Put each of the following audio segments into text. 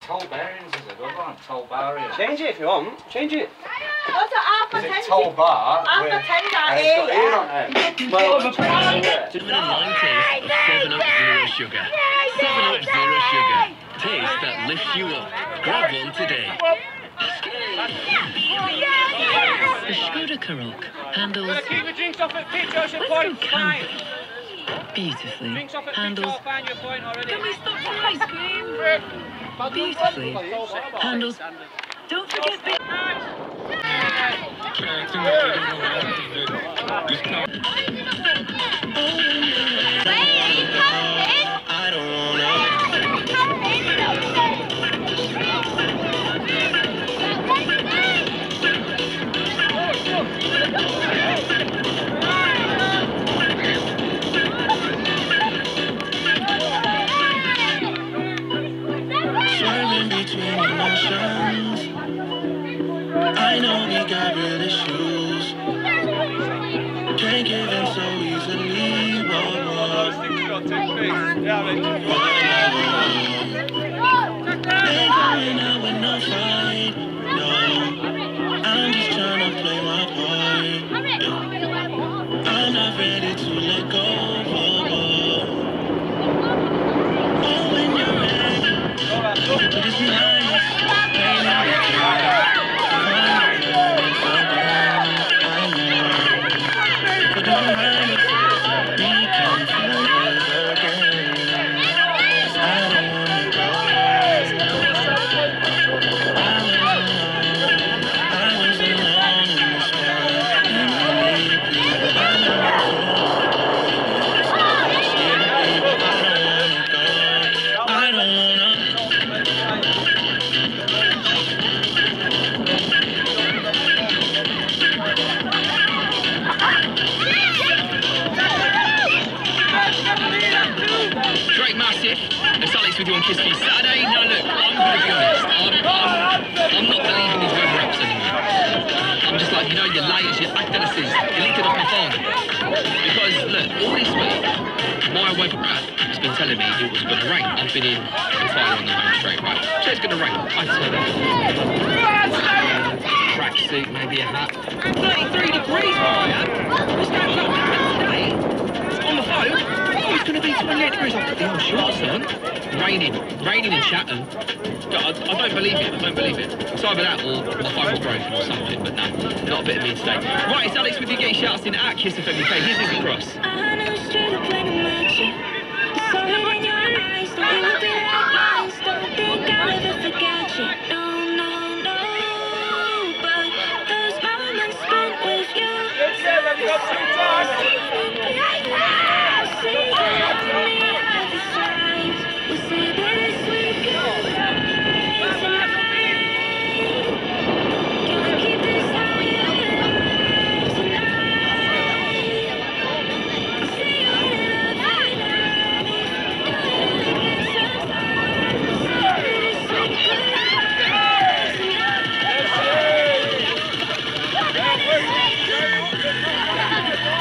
Toll bearings is a good one. Toll bearings. Change it if you want. Change it. What's it after 10? Toll bar. After 10 out It's here, got ear on it. Well, Gentlemen and 90s, 7 Up Zero Sugar. 7 Up Zero Sugar. Taste that lifts you up. Grab one today. The Skoda Karoq handles Keep the drinks off at pitch, Ocean Let's Point. go camping beautifully. Drinks off at pitch, Handles I'll find you a point already. Can we stop for ice cream? Beautifully. Handles. Don't forget the I don't wanna. Swerving between emotions. I know we got real issues. Can't give in so easily. Ain't going out with no fight. No, I'm just trying to play my part. I'm not ready to let go. Oh, when you're ready, put this behind us. But don't mind us. We can find us again. 'Cause I don't wanna go. I was alone in this world, and I need people. I know I don't wanna. Drake Massive. It's Alex with you on Kiss Me Saturday. Now look, I'm going to be honest. I'm not believing these weather apps anymore. I'm just like, you know, your latest, your accuracies, you linked it off my phone. Because look, all this week, my weather app has been telling me it was going to rain. I've been in entirely on the home straight, right? So it's going to rain. I turn up. Tracksuit, maybe a hat. 33 degrees where I am. What's going on today? On the phone. Oh, it's going to be 28 degrees. I've got the old shorts on. Raining in Chatham. I don't believe it. I don't believe it. It's either that or my phone was broken or something. But no, not a bit of me today. Right, it's Alex with you getting shouts in at Kiss FM UK. Here's Izzy Cross. I know straight up when I'm at you. Saw it in your eyes, don't you be like lies. Don't think I'll ever forget you. No, no, no. But those moments spent with you. We say this weekend. It's a night. Can we keep this how we are tonight? I'll see you in the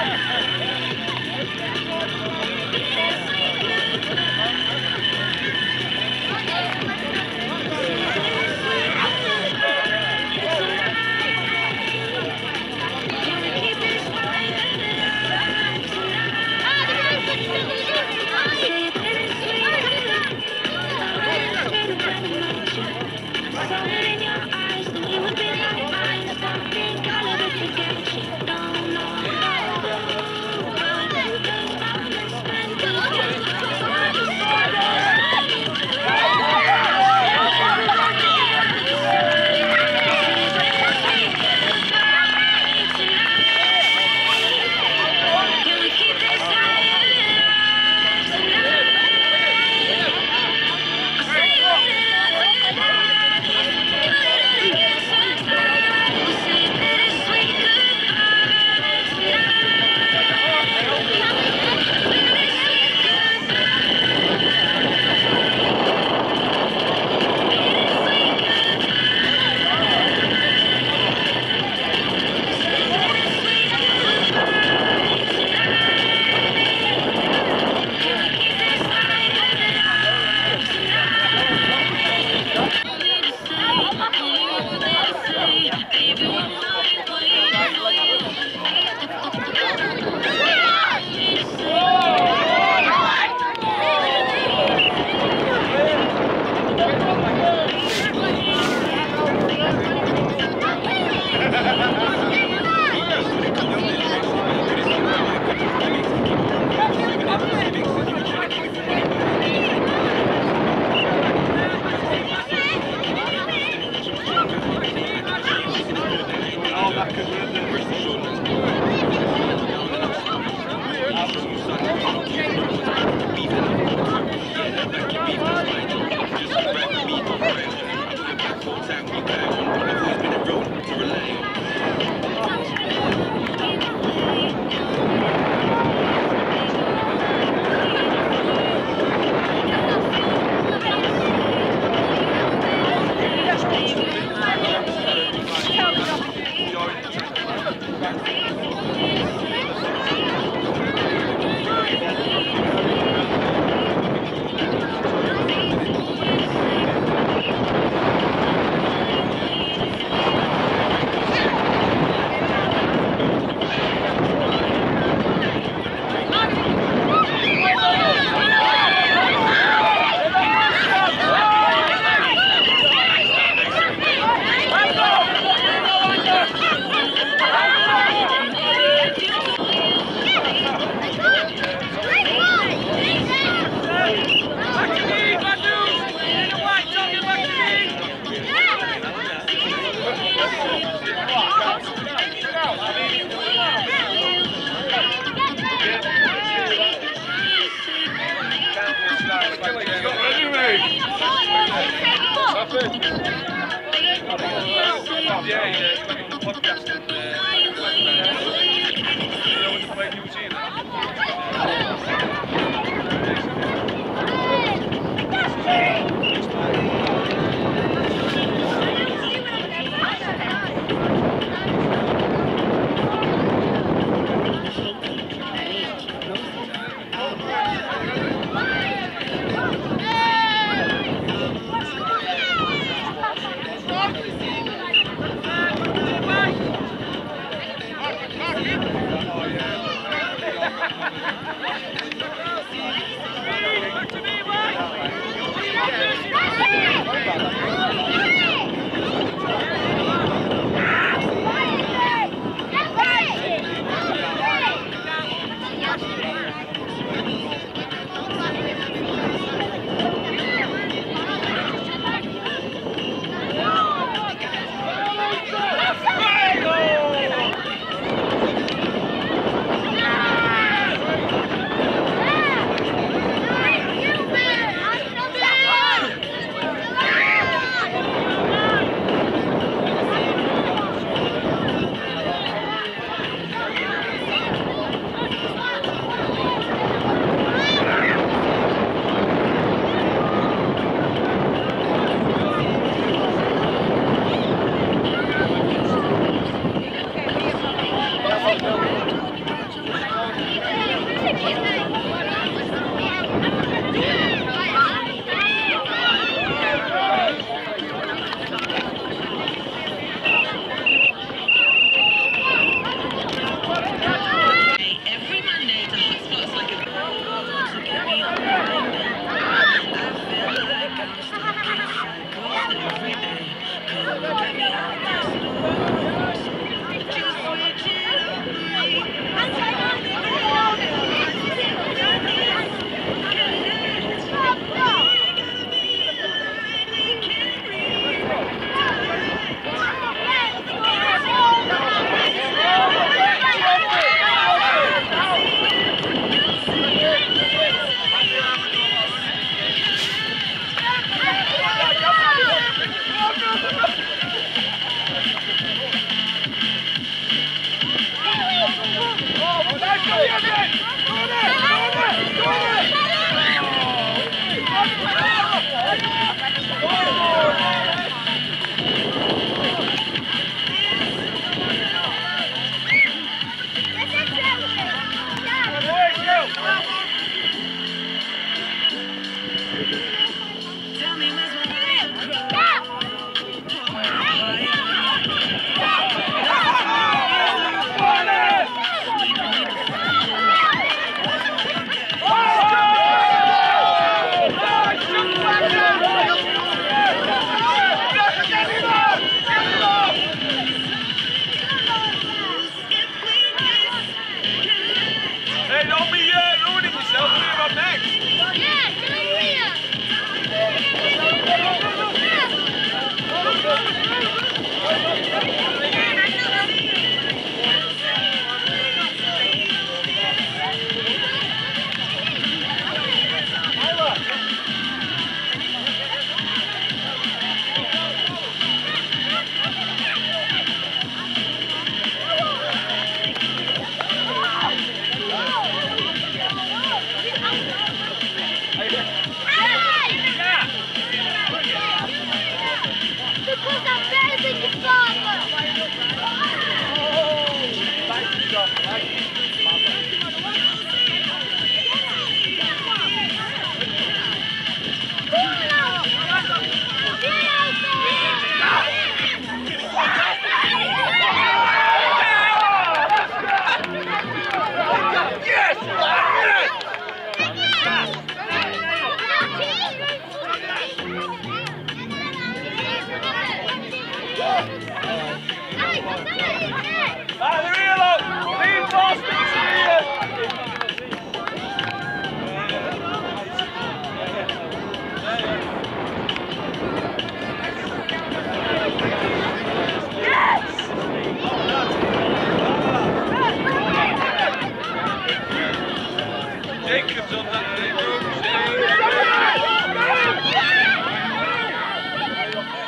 Jacobs on that.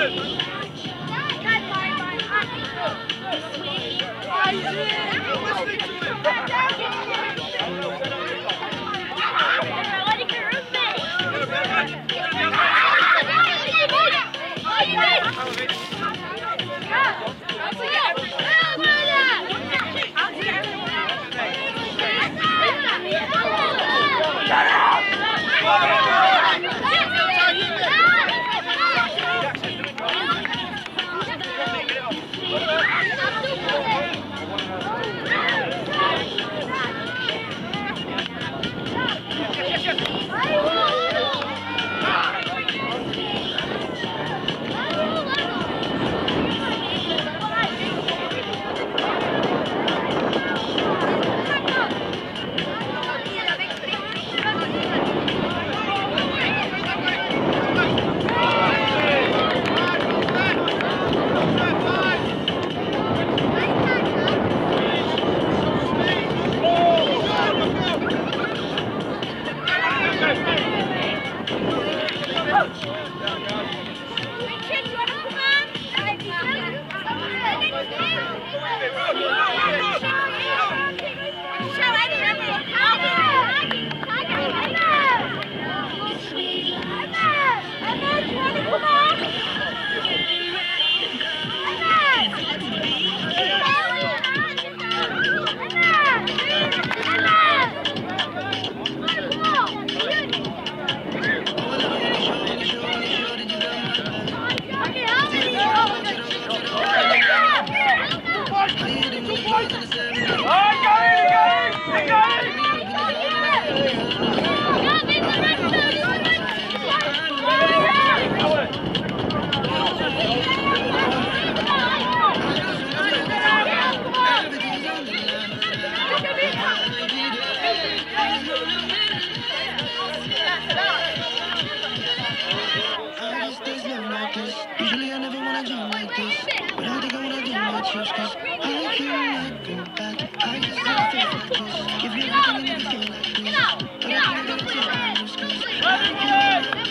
Usually I never wanna jump like this, but I think I wanna do my chips, cause I cannot go back. I just have to like this. Give you everything and never feel like this, but I can't get it to my loose, cause I cannot go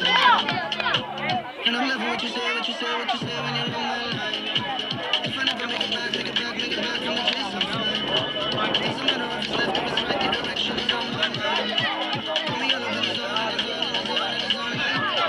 back. And I'm loving what you say, what you say, what you say when you're on my line. If I never make it back, make it back, make it back from the chase, I'm fine. Doesn't matter if it's left or it's right, the direction is on my mind. Put me all over the zone, and the zone, and the zone, and the zone.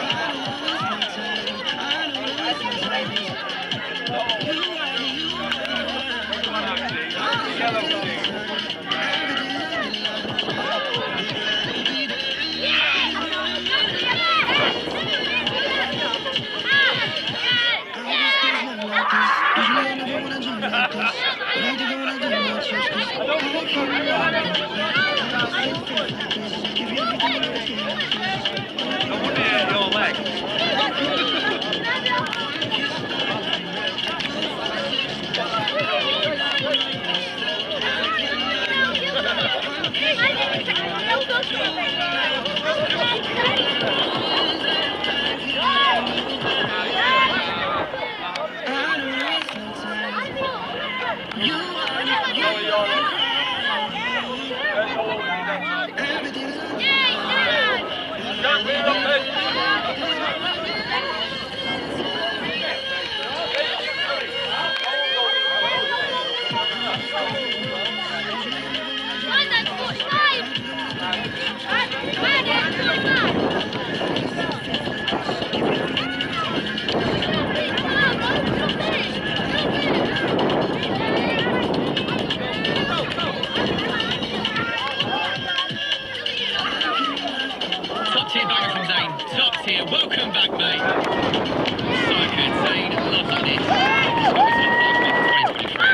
Welcome back, mate. So good, Zane. Love like this. It's got this on 5 minutes, 2023.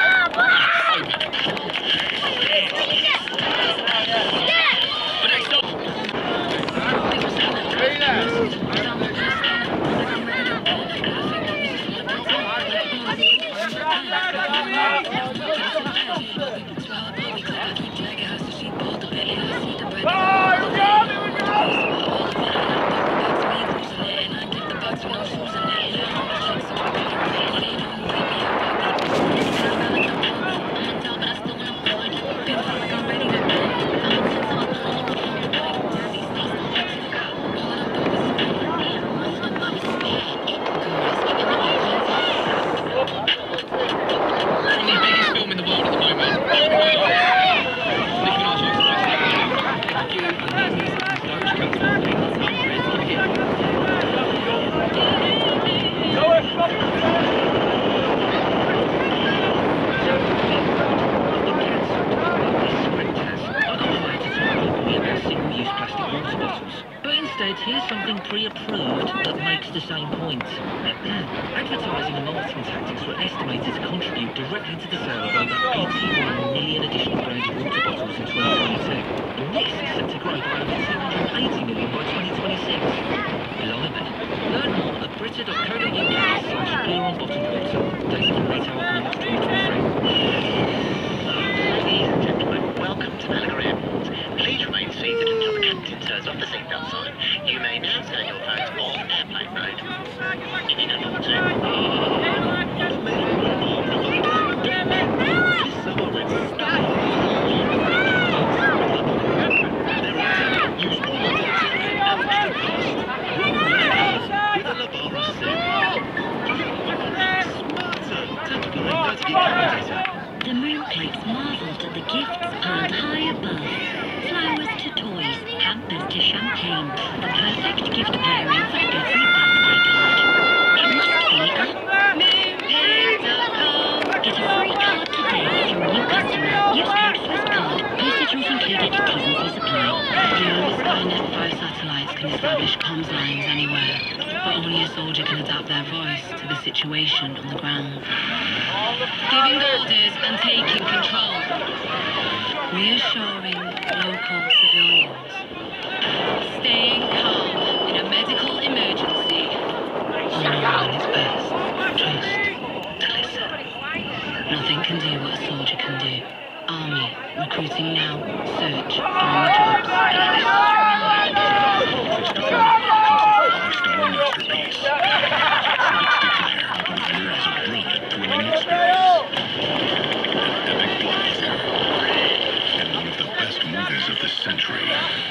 But next up. main point. Advertising and marketing tactics were estimated to contribute directly to the sale of over 81 million additional branded water bottles in 2022. And this is set to grow by over 280 million by 2026. Blimey. Learn more at brita.co.uk/blue on bottled water. Data from Retail Economics 2023. Ladies and gentlemen, welcome to Malaga Airport. Please remain seated until the captain turns off the seatbelt sign. You may now turn your phones off airplane mode. In a number 2. The moonpikes marvelled at the gifts piled high above. Flowers to toys, hampers to champagne. The perfect gift pairing for every birthday card. It must be a moonpig.com. Get a free card today if you're a new customer. Use code FIRSTCARD. Postage rules included. T's and C's apply. The only Skynet 5 satellites can establish comms lines anywhere. But only a soldier can adapt their voice to the situation on the ground. Giving orders and taking control. Reassuring local civilians. Staying calm in a medical emergency. Only when it's best just to listen. Nothing can do what a soldier can do. Army, recruiting now. Search, army jobs. Of the century.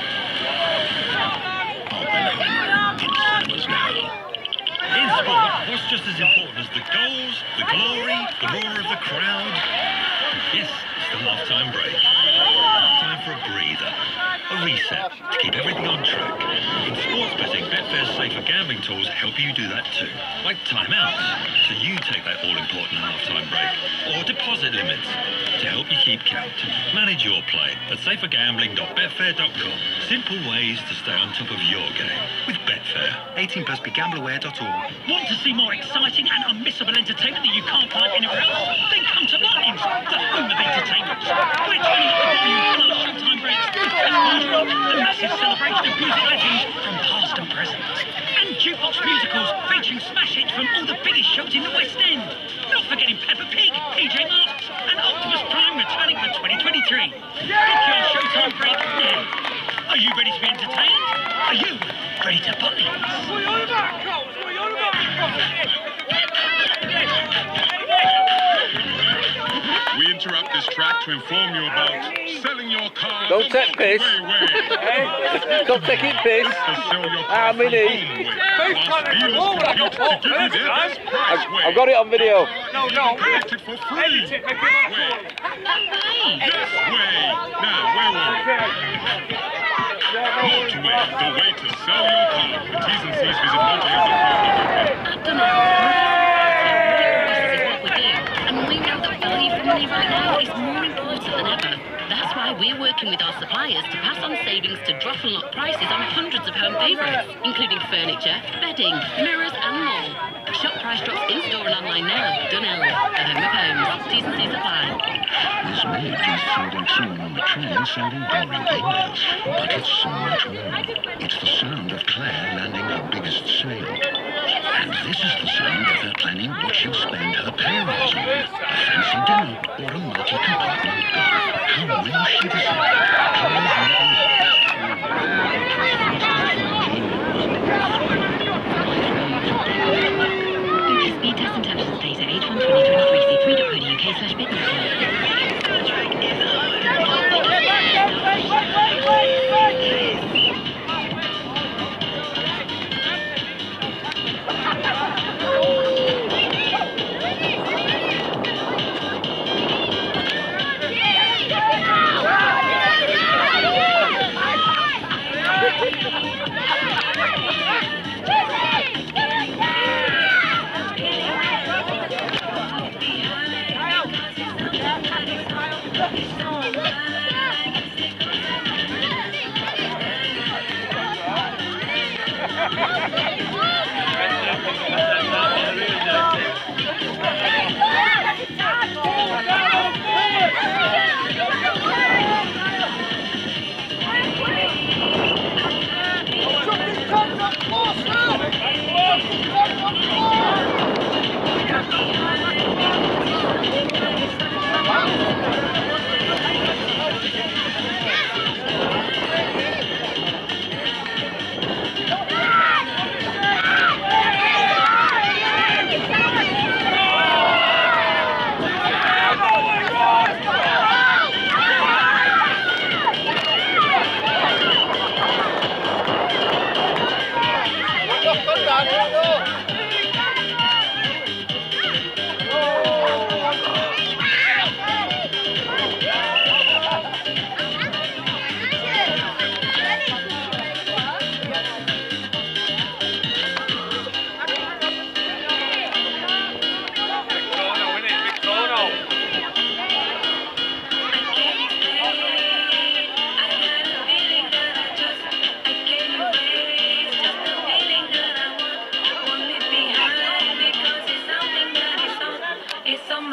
Oppenheimer in cinemas now. In sport, what's just as important as the goals, the glory, the roar of the crowd? Yes, it's the half-time break. Time for a breather, a reset, to keep everything on track. In sports betting, Betfair's safer gambling tools help you do that too. Like timeouts, so you take that all-important half-time break. Or deposit limits, to help you keep count. Manage your play at safergambling.betfair.com. Simple ways to stay on top of your game with Betfair. 18+ begambleaware.org. Want to see more exciting and unmissable entertainment that you can't find anywhere else? Then come to Martins, the home of entertainment. We're turning up the volume for Showtime breaks and a massive celebration of music legends from past and present. And jukebox musicals featuring smash hits from all the biggest shows in the West End. Not forgetting Peppa Pig, PJ Masks, and Optimus Prime returning for 2023. Book your Showtime break now. Are you ready to be entertained? Are you ready to party? What are you on about, Coles? What are you on about? We interrupt this track to inform you about selling your car. Don't take piss. Stop taking piss. I'm in it. I've got it on video. No. Collect it for free. Edit it, make it look cool. Yes, way. Now, where were we? Motorway, the way to sell your car. For T's and C's, visit money right now is more important than ever. That's why we're working with our suppliers to pass on savings to drop and lock prices on hundreds of home favourites, including furniture, bedding, mirrors and more. Shop price drops in-store and online now. Dunelm, the home of homes. T's and C's apply. This may be sounding soon on the train, sounding boring emails, but it's so much more. It's the sound of Claire landing her biggest sale. And this is the sound of her planning what she'll spend her pay rise on. A fancy dinner or a multi-compartment golf. How will she decide? Claire's living her best Book speed test intelligence data H1 2023 c3.co.uk/business.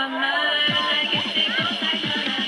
my mind. I guess it goes like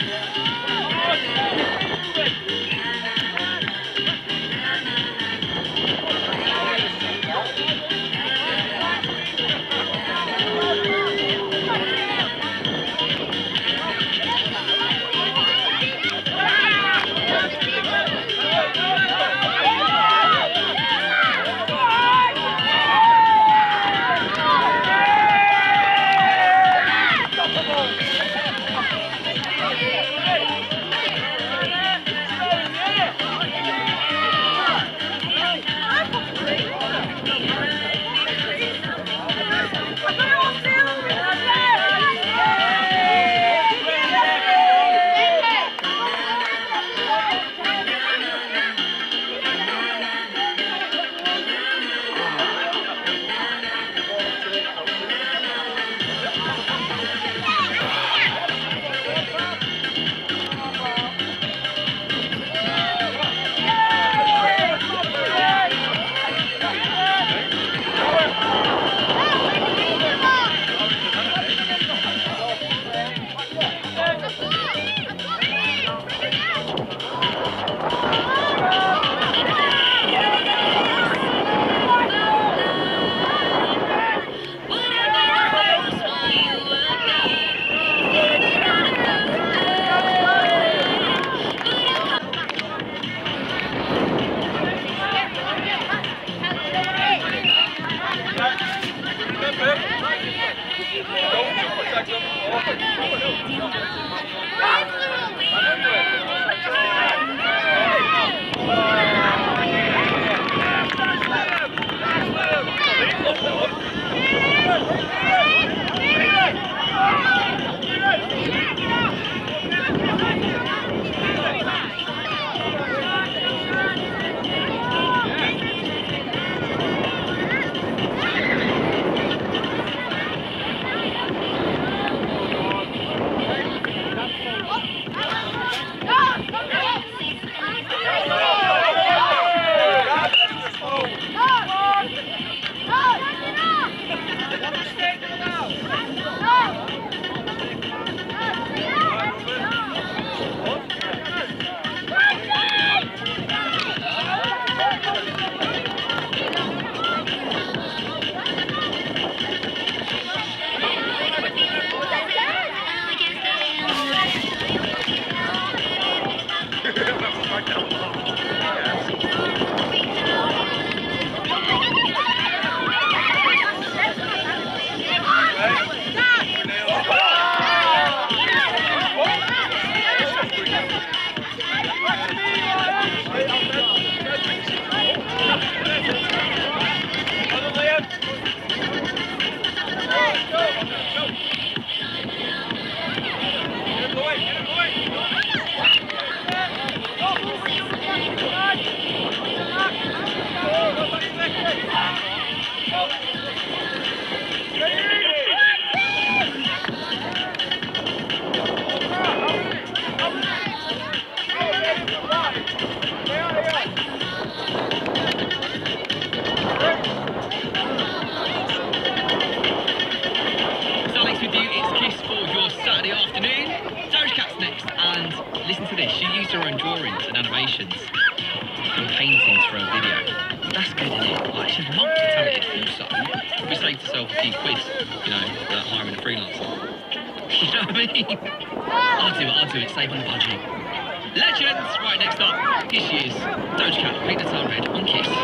I'll do it, save on the budget. Legends! Right, next up, here she is. Doja Cat, Paint the Town Red on Kiss.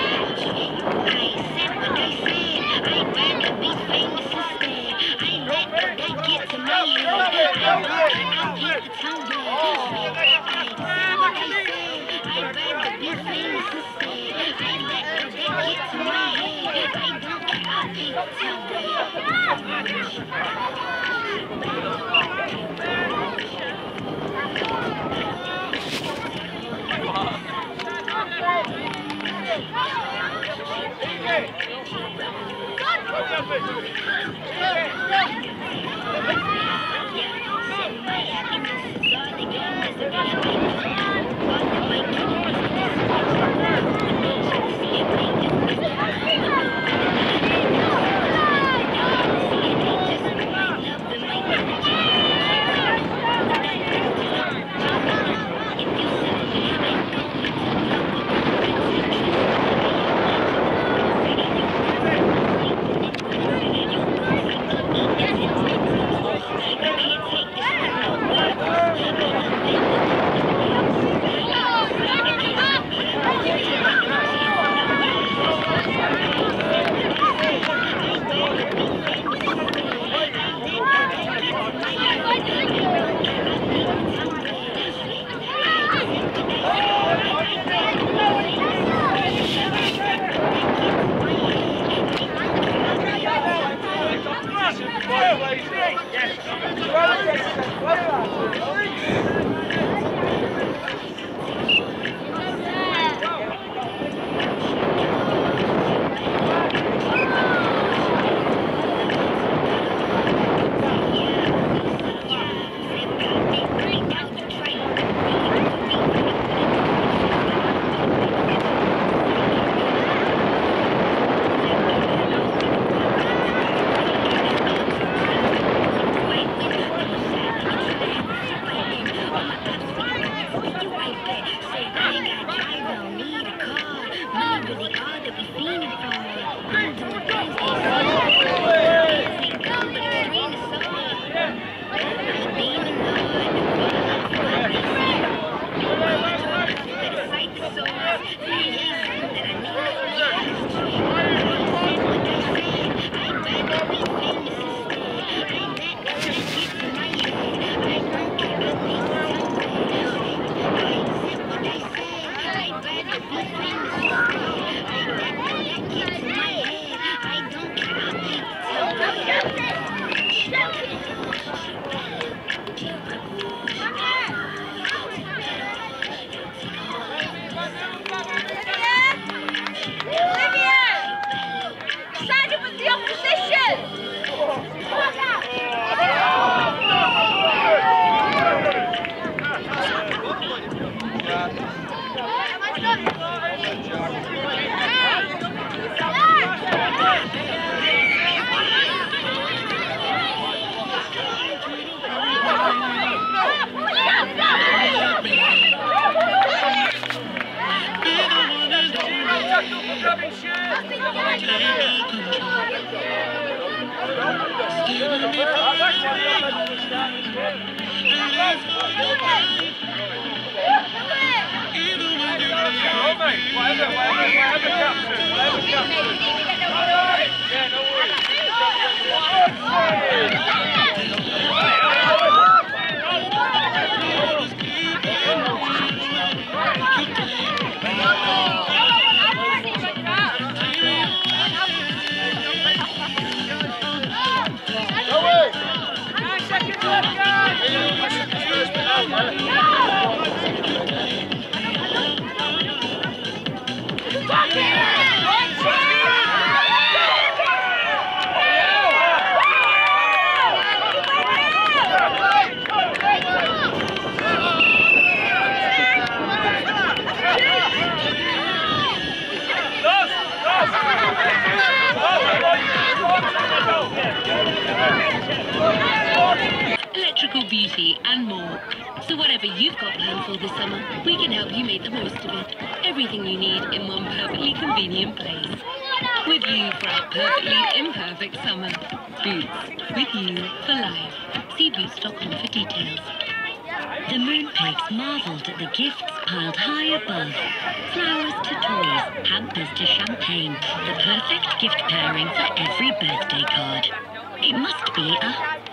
Electrical beauty and more. So whatever you've got planned for this summer, we can help you make the most of it. Everything you need in one perfectly convenient place. With you for our perfectly imperfect summer. Boots. With you for life. See Boots.com for details. The Moonpigs marvelled at the gifts piled high above. Flowers to toys, hampers to champagne. The perfect gift pairing for every birthday card. It must be a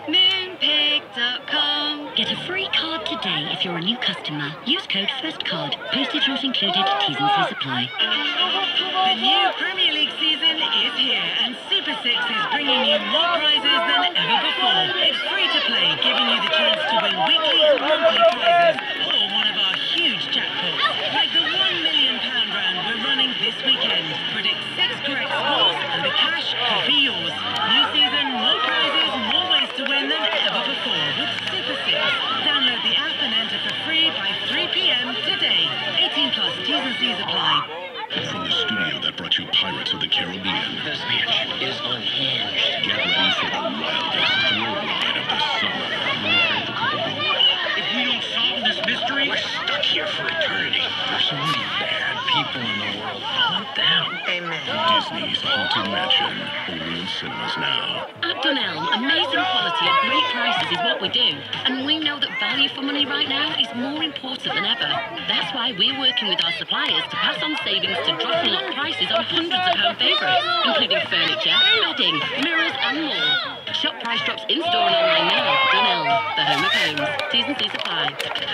Moonpig.com. Get a free card today if you're a new customer. Use code FIRSTCARD. Postage not included. T's and C's apply. The new Premier League season is here, and Super 6 is bringing you more prizes than ever before. It's free to play, giving you the chance to win weekly and monthly prizes, or one of our huge jackpots, like the £1 million round we're running this weekend. Predict 6 correct scores, and the cash could be yours. New season, more prizes, more ways to win than ever before with Super 6. Download the app and enter for free by 3 p.m. today. 18 plus, T's and C's apply. From the studio that brought you Pirates of the Caribbean. This match is unhinged. Get ready for the wildest thrill ride of the summer. If we don't solve this mystery, We're stuck here for eternity. There's so many bad people in the world. Hunt them. Amen. Disney's Haunted Mansion. Only in cinemas now. At Dunelm, amazing quality at great prices is what we do. And we know that value for money right now is more important than ever. That's why we're working with our suppliers to pass on savings to drop and lock prices on hundreds of home favourites, including furniture, bedding, mirrors and more. Shop price drops in-store and online now. Dunelm, the home of homes. T's and C's apply.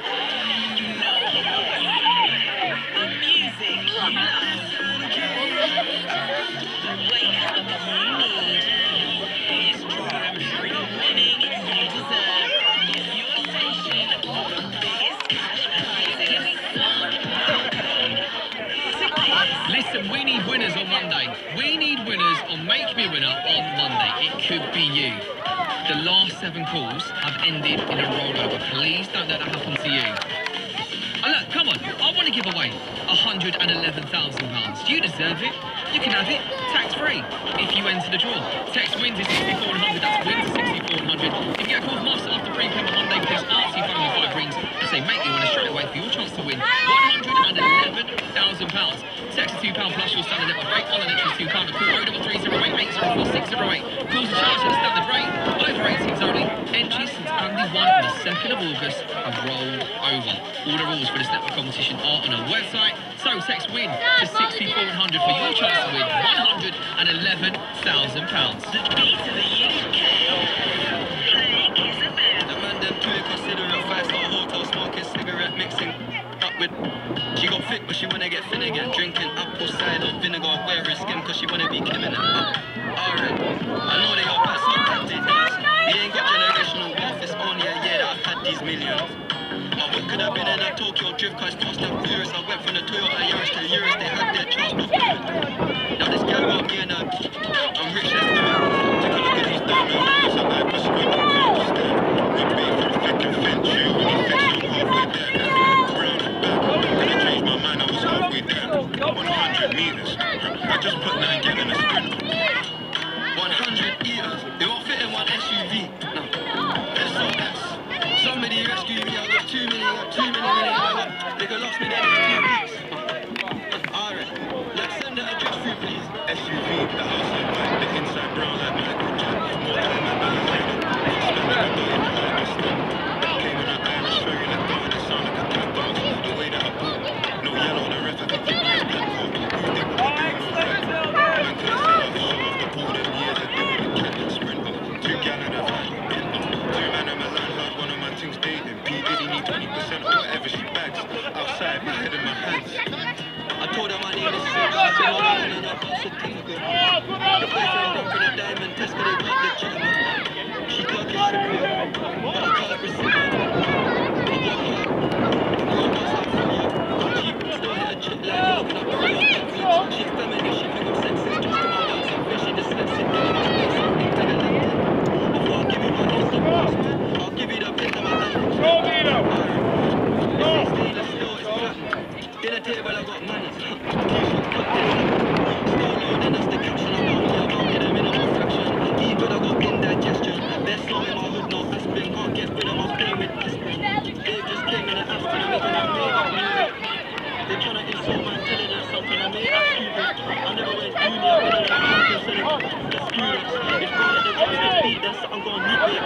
Listen, we need winners on Monday. We need winners on Make Me Winner on Monday. It could be you. The last 7 calls have ended in a rollover. Please don't let that happen to you. Oh, look, come on. I want to give away £111,000. You deserve it. You can have it tax-free if you enter the draw. Text WIN to 64100. That's WIN to 64100. If you get a call from us after 3 p.m. on Monday, please answer your phone with 5 rings and say Make Me Winner straight away for your chance to win £111,000. Text £2 plus your standard network rate on an extra £2. Call 0308 804 608. Calls are charged at the standard rate. Over 18s only. Entries since only 1 on the 2nd of August have rolled over. All the rules for this network competition are on our website. So text WIN to 64100 for your chance to win £111,000. The beat of the UK. Playing Isabel. The man them too considerate. 5-star hotel smoking cigarette mixing up with. She got fit but she wanna get thin again. Drinking apple cider vinegar, wearing skin cause she wanna be Kim in it. Alright, I know they are bad, so tactics. We ain't got generational wealth, it's only a year that I've had these millions. My whip could have been in a Tokyo drift car, it's fast and furious. I went from the Toyota Yaris to Urus, they had their chance but couldn't. Now this girl got me in a, I'm rich, let's do it. Take a look at these diamonds, it's a life for squid and gold stand. We pay for the thick and thin, you when you fix them halfway there. Brown and back, when I changed my mind I was halfway there. 100 meters, I just put 9 gallon in a sprint. 100 eaters, they won't fit in one SUV. No, SOS. Somebody rescue me, I got too many minutes. They could lost me there in 2 weeks. Alright, let's send the address through, please. SUV, the outside white, the inside brown like Michael Jackson. More time than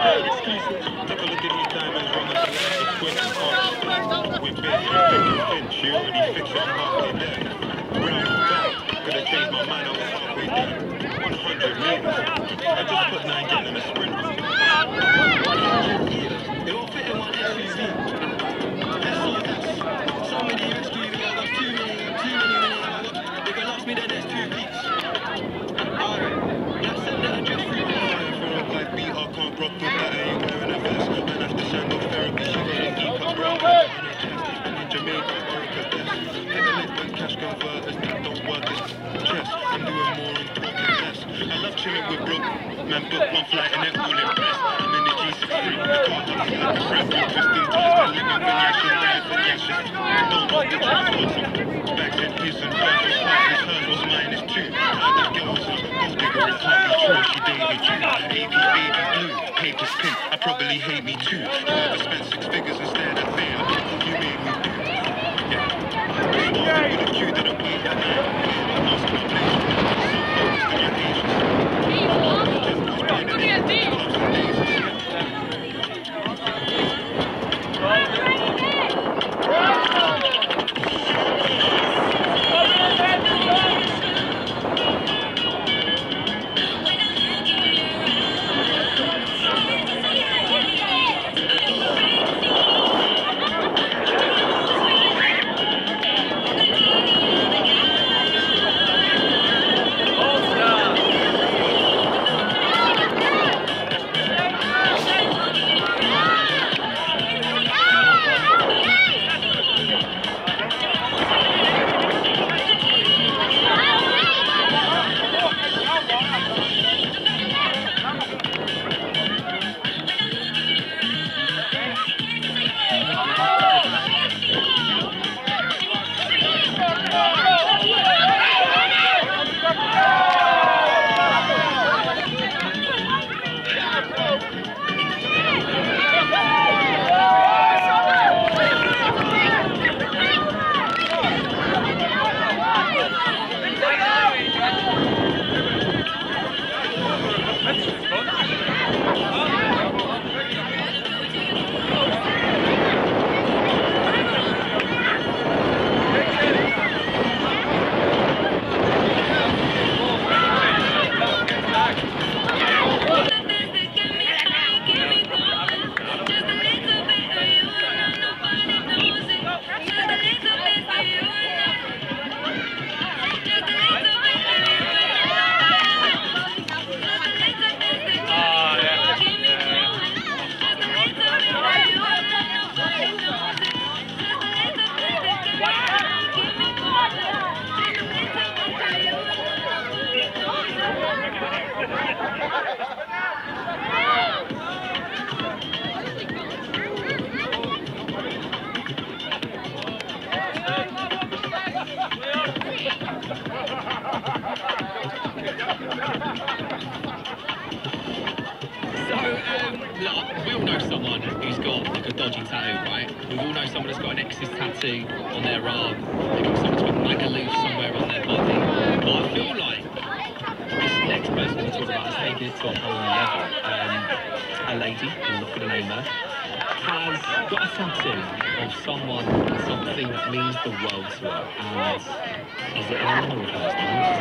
Take a look at these diamonds, run up and let the quick and fast. With big, thin, she already fixed it, I'm halfway there. Brown and back, could have changed my mind, I was halfway there. 100 meters, I just put 9 gal in a sprint. 100 meters, it won't fit in one SUV. SOS, so many rescue me, I got too many, they can last me the next 2 weeks. Alright, now send the address through. Like BR can't rock with that, I ain't wearing a vest. Man, after shine no therapy, she gonna keep up brown. And in Jamaica, America's best. Hit the lick when cash converters, that don't work as chess. I'm doing more and talking less. I love chilling with broke man, book one flight and they're all impressed. I'm in the G63, the car hot like a friend. Twisting ties, my living vignashes, live vignashes. Don't know the transport. Bags in his and hers, what's mine is hers, what's mine is too. That girl was a gold digger, it can't be true, she dated you. AP baby blue, papers pink, I probably hate me too. Whoever spent 6 figures and stared at me, look what you made me do. Yeah, started with a Q, didn't wait that night. Ask my place, so focused on your Asians. We all know someone who's got like a dodgy tattoo, right? We all know someone that's got an Ex's tattoo on their arm. They've got someone's got Magaluf somewhere on their body. But I feel like this next person we're talking about has taken it to a whole new level. A lady, I'm not going to name her, has got a tattoo of someone, something that means the world to her. And is it an animal of hers?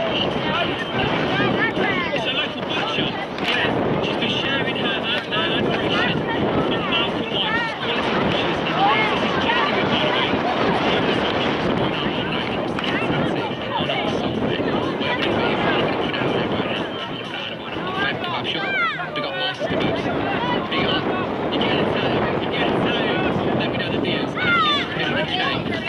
It's a local butcher. Yeah, she's been sharing her admiration for Malcolm White's quality butchers in Leeds. This is genuine, by the way. On our something. Where would it be if I would put it out there right now? I'm sure. We got Masters kebabs. Big up. You get it tattoo. You get it tattoo. Let me know the DMs. Here's the chain.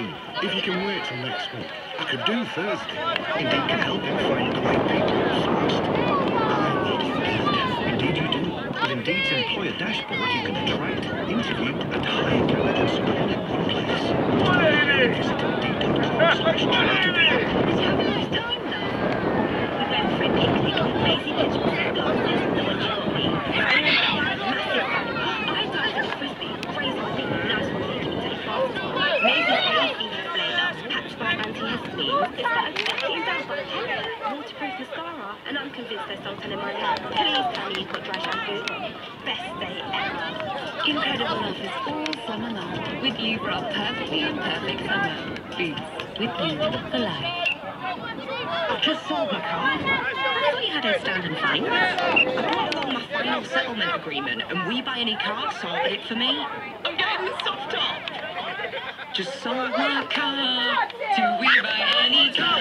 keen, if you can wait till next week, I could do Thursday. Indeed, can help him find great people fast. I need Indeed. Indeed you do. With Indeed's employer dashboard, you can attract, interview, and hire candidates all in one place. Visit Indeed.com/job-to-be. Waterproof mascara, and I'm convinced there's something in my hair. Please tell me you've got dry shampoo. Best day ever. Incredible offers all summer long. With you for a perfectly imperfect summer. Boots. With you for life. Just sold my car. I thought you had a standing finance. I brought along my final settlement agreement, and We Buy Any Car sorted it for me. I'm getting the soft top. Just sold my car to We Buy Any Car.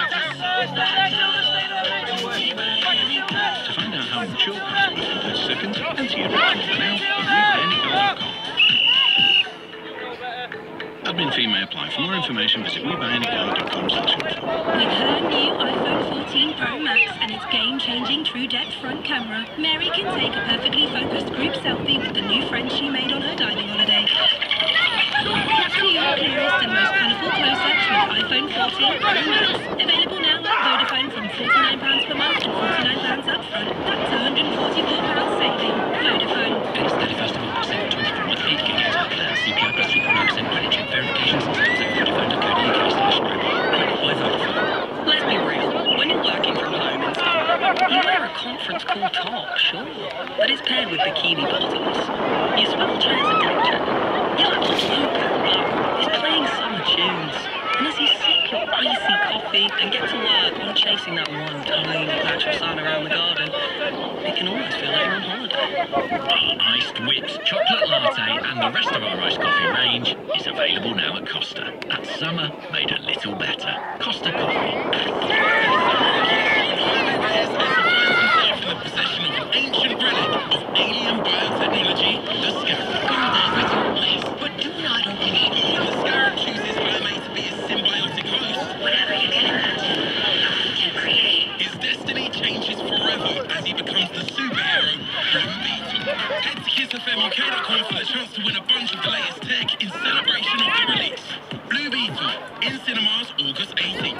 To find out how much your car's worth in 30 seconds, enter your record now at WeBuyAnyCar.com. Admin fee may apply. For more information, visit WeBuyAnyCar.com/info. With her new iPhone 14 Pro Max and its game-changing true-depth front camera, Mary can take a perfectly focused group selfie with the new friends she made on her diving holiday. Capture your clearest and most colourful close-ups with iPhone 14 Pro Max. Available now at Vodafone from £49 per month and £49 up front. That's £144 saving. Vodafone. It's 31st of August, 24-month 8 gigabytes per plan. CPI plus 3.9% credit check verification systems at Vodafone.co.uk/promo. Credit by Vodafone. Let's be real. When you're working from home and stuff, you wear a conference call top, sure, but it's paired with bikini bottoms. You swell chairs and deck chair. You're like Luca. He's playing summer tunes. And as you sip your icy coffee and get to work on chasing that one tiny patch of sun around the garden, it can almost feel like you're on holiday. Our iced whips, chocolate latte, and the rest of our iced coffee range is available now at Costa. That's summer made a little better. Costa Coffee. In the possession of an ancient relic of alien biotechnology, the scarab. But do not believe it when the scarab chooses Mermaid to be his symbiotic host. Whatever you can imagine, you can create. His destiny changes forever as he becomes the superhero Blue Beetle. Head to KissFMUK.com for the chance to win a bunch of the latest tech in celebration of the release. Blue Beetle, in cinemas August 18th.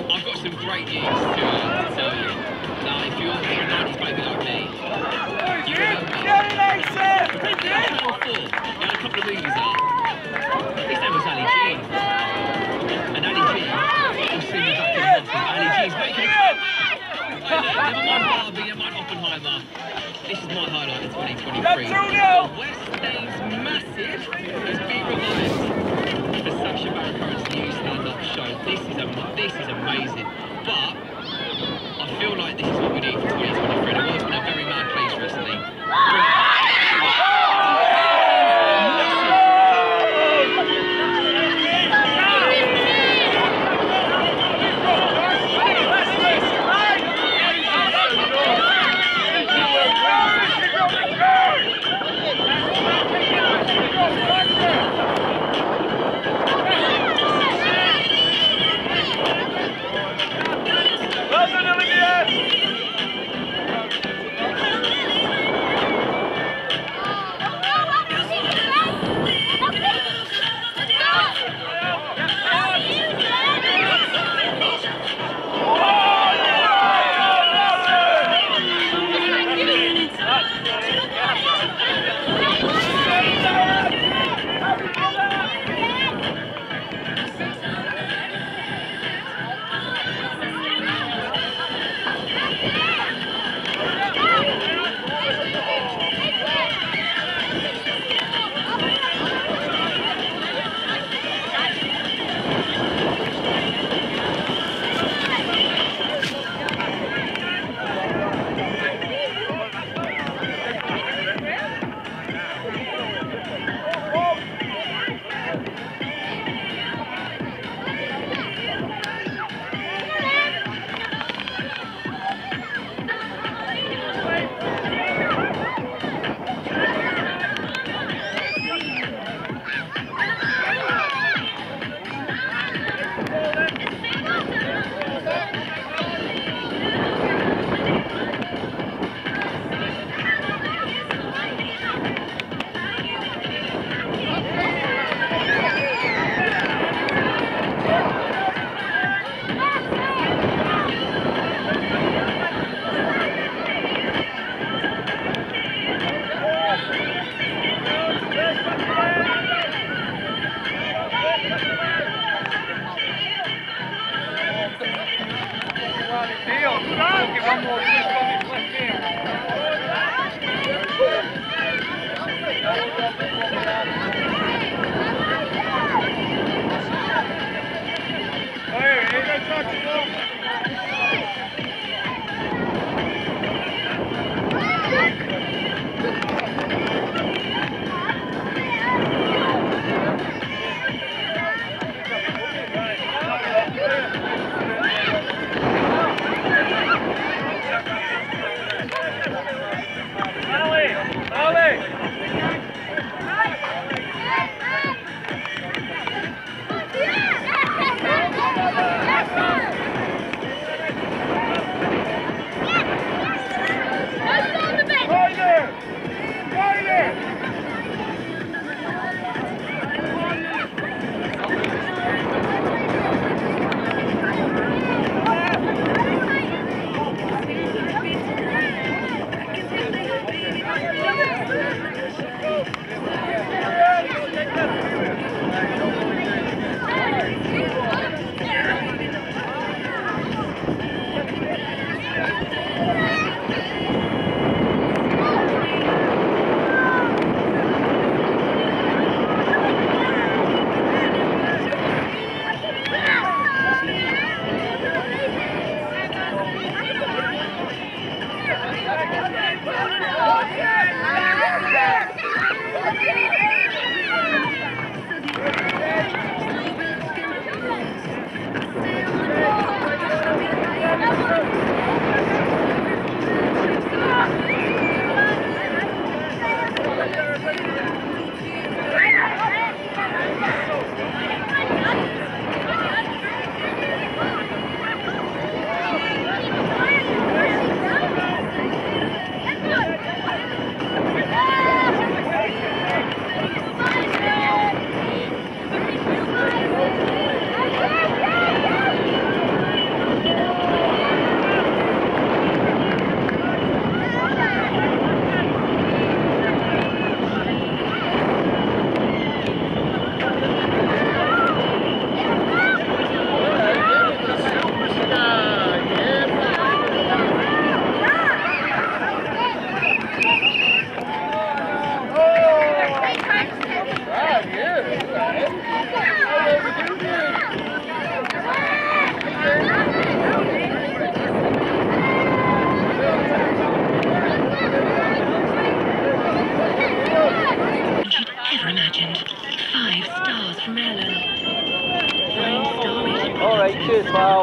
I've got some great news to tell you. Now, if you're a 90s baby like me, you remember Channel 4, you had a couple of movies out. His name was Ali G. And Ali G, you'll see me back in the hospital. Ali G's making a comeback. Never mind Barbie, never mind Oppenheimer. This is my highlight of 2023. West Dame's Massive has been revived for Sacha Baron Cohen's new stand-up show. This is amazing. But I feel like this is what we need for 2023. The world's been a very mad place recently. Bring it back.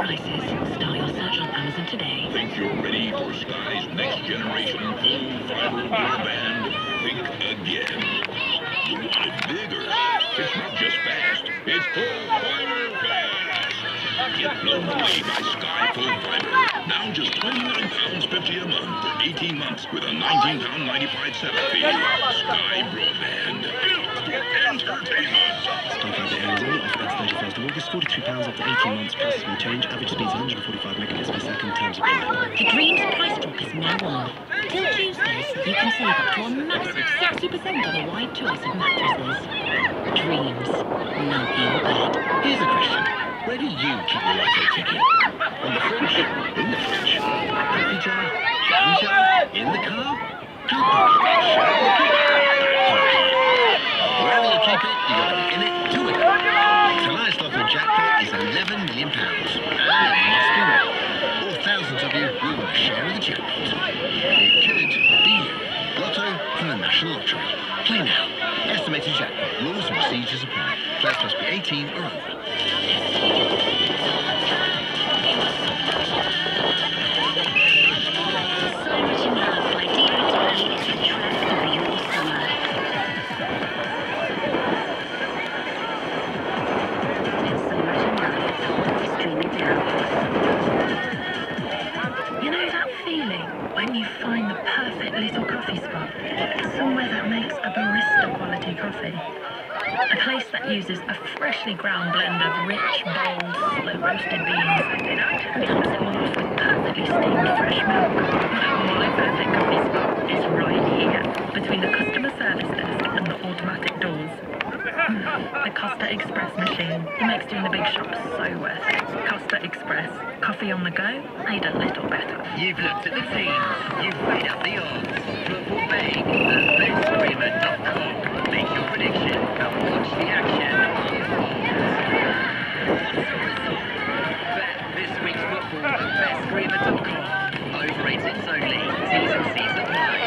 prices. Start your search on Amazon today. Think you're ready for Sky's next generation full fiber broadband? Think again. You want it bigger. It's not just fast, it's full fiber fast. Get blown away by Sky Full Fiber. Now just £29.50 a month for 18 months with a £19.95 setup fee. Sky Broadband. Built for entertainment. Sky Fiber areas only offered at 31st of August. £43 after 18 months. Prices may change. Average speeds 145 megabits per second. Terms apply. The Dreams price drop is now on. Till Tuesday, you can save up to a massive 60% on a wide choice of mattresses. Dreams. Love your bed. Here's a question. Where do you keep your lotto ticket? On the fridge? In the fridge? Coffee jar? Jam jar? In the car? Your pocket? Wherever you keep it, you gotta be in it to win. Tonight's Lotto jackpot is £11 million. And it must be won. Or thousands of you will want a share of the jackpot. Could it be you? Lotto from the National Lottery. Play now. Estimated jackpot. Rules and procedures apply. Players must be 18 or over. You know that feeling when you find the perfect little coffee spot? Somewhere that makes a barista quality coffee. A place that uses a freshly ground blend of rich, bold, slow roasted beans and tops it all off with perfectly steamed fresh milk. My perfect coffee spot is right here, between the customer service desk and the automatic doors. The Costa Express machine. It makes doing the big shops so worth it. Costa Express. Coffee on the go, made a little better. You've looked at the teams. You've weighed up the odds. Football betting at BetScreamer.com. Make your prediction and watch the action on What's the result? Bet this week's football at BetScreamer.com. Over 18s only. T's and C's apply.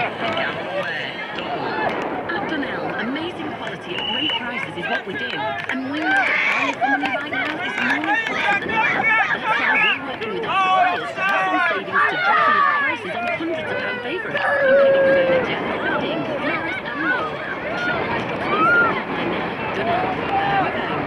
GambleAware.org. At Dunelm, amazing quality at great prices is what we do. And we know that buying for money right now is more important than ever. That's why we work with our suppliers to have some savings to definite prices on hundreds of pound favourites, including furniture, bedding, florists and more. Shop price drops in store online now. Dunelm, home of homes.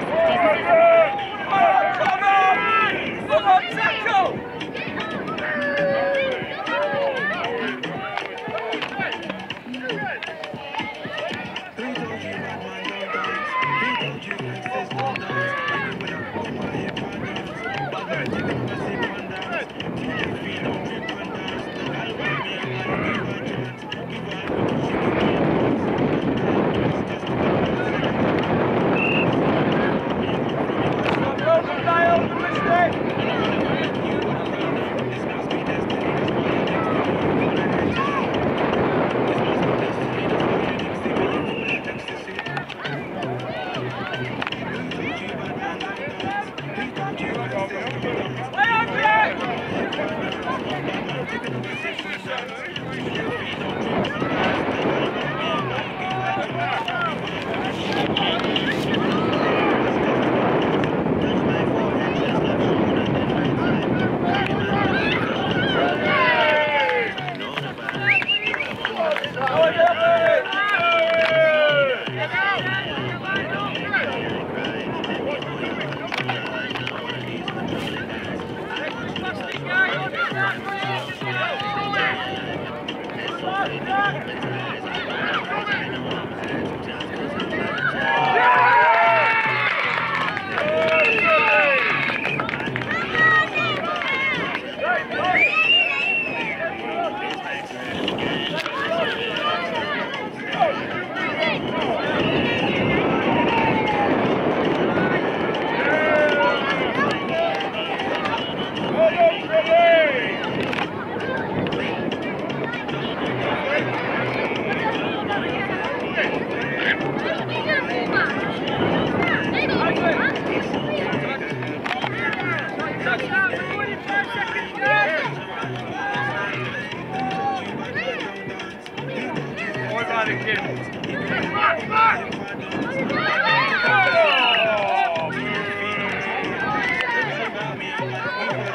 Oh,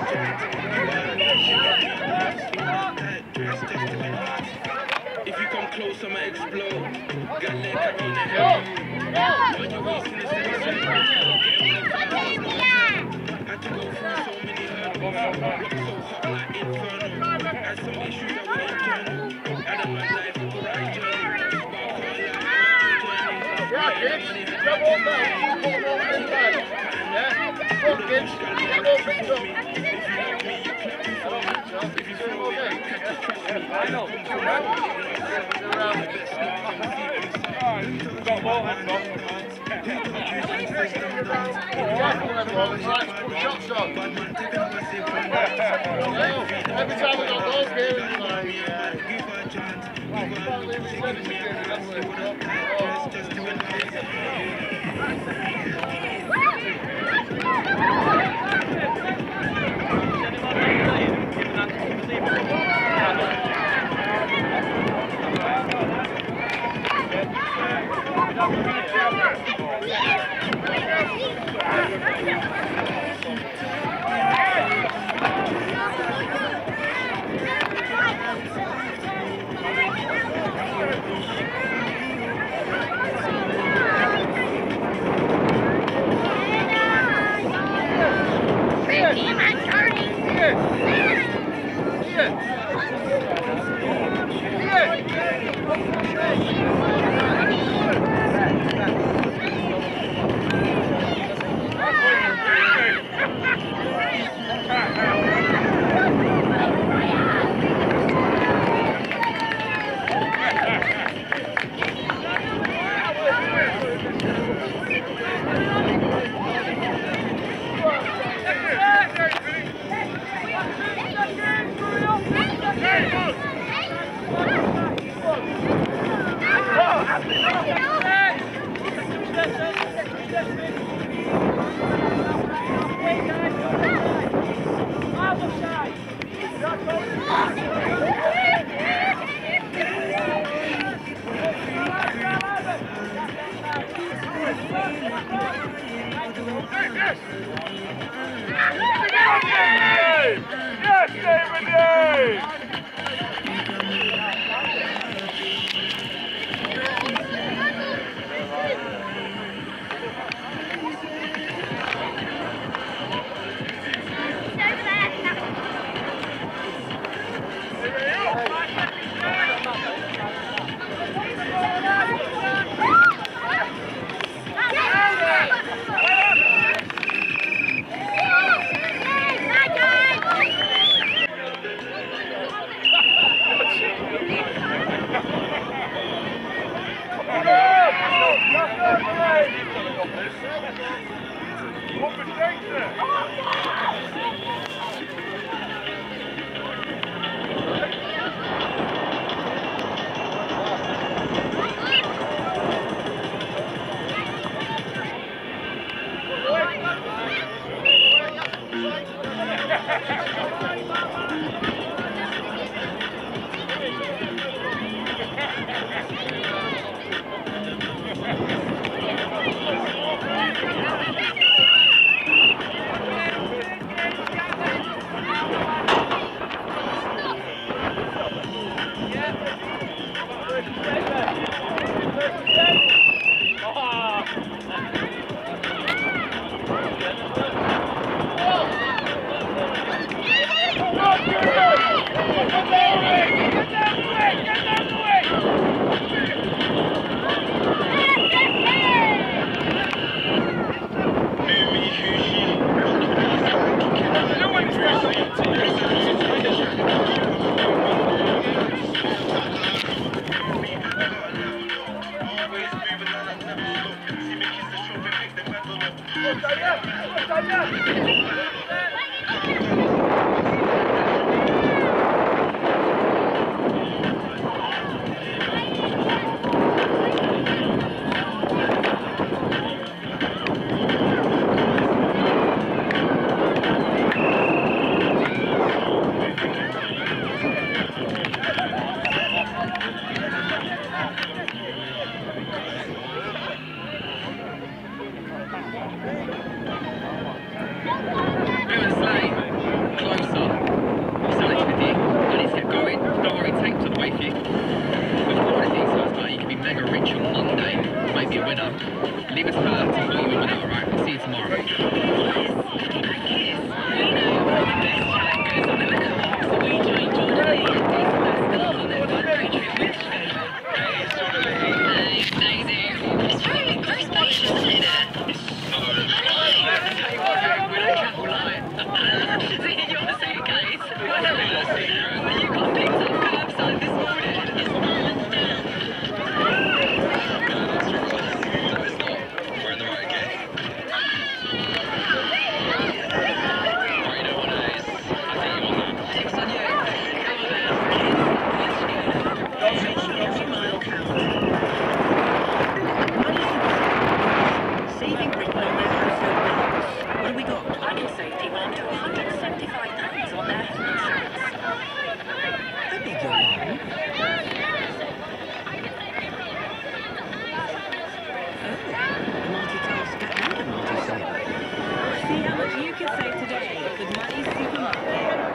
boss, I'ma explode. Got leg around the head. On your waist in the center circle. Had to go through so many hurdles. Rock so hot like inferno. Had some issues that were internal. Had a mad life, it was a right journey. Spark all life, journey. Every time we got those games,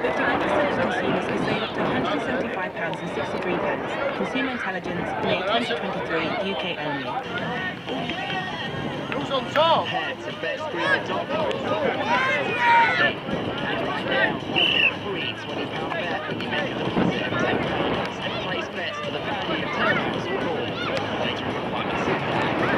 50% of consumers can save up to £175.63. Consumer Intelligence, May 2023, UK only. Who's on top? Head to betscreen.com. Free 20 pound bet when you make a deposit of £10 and place bets to the value of £10 or more. Later requirements apply.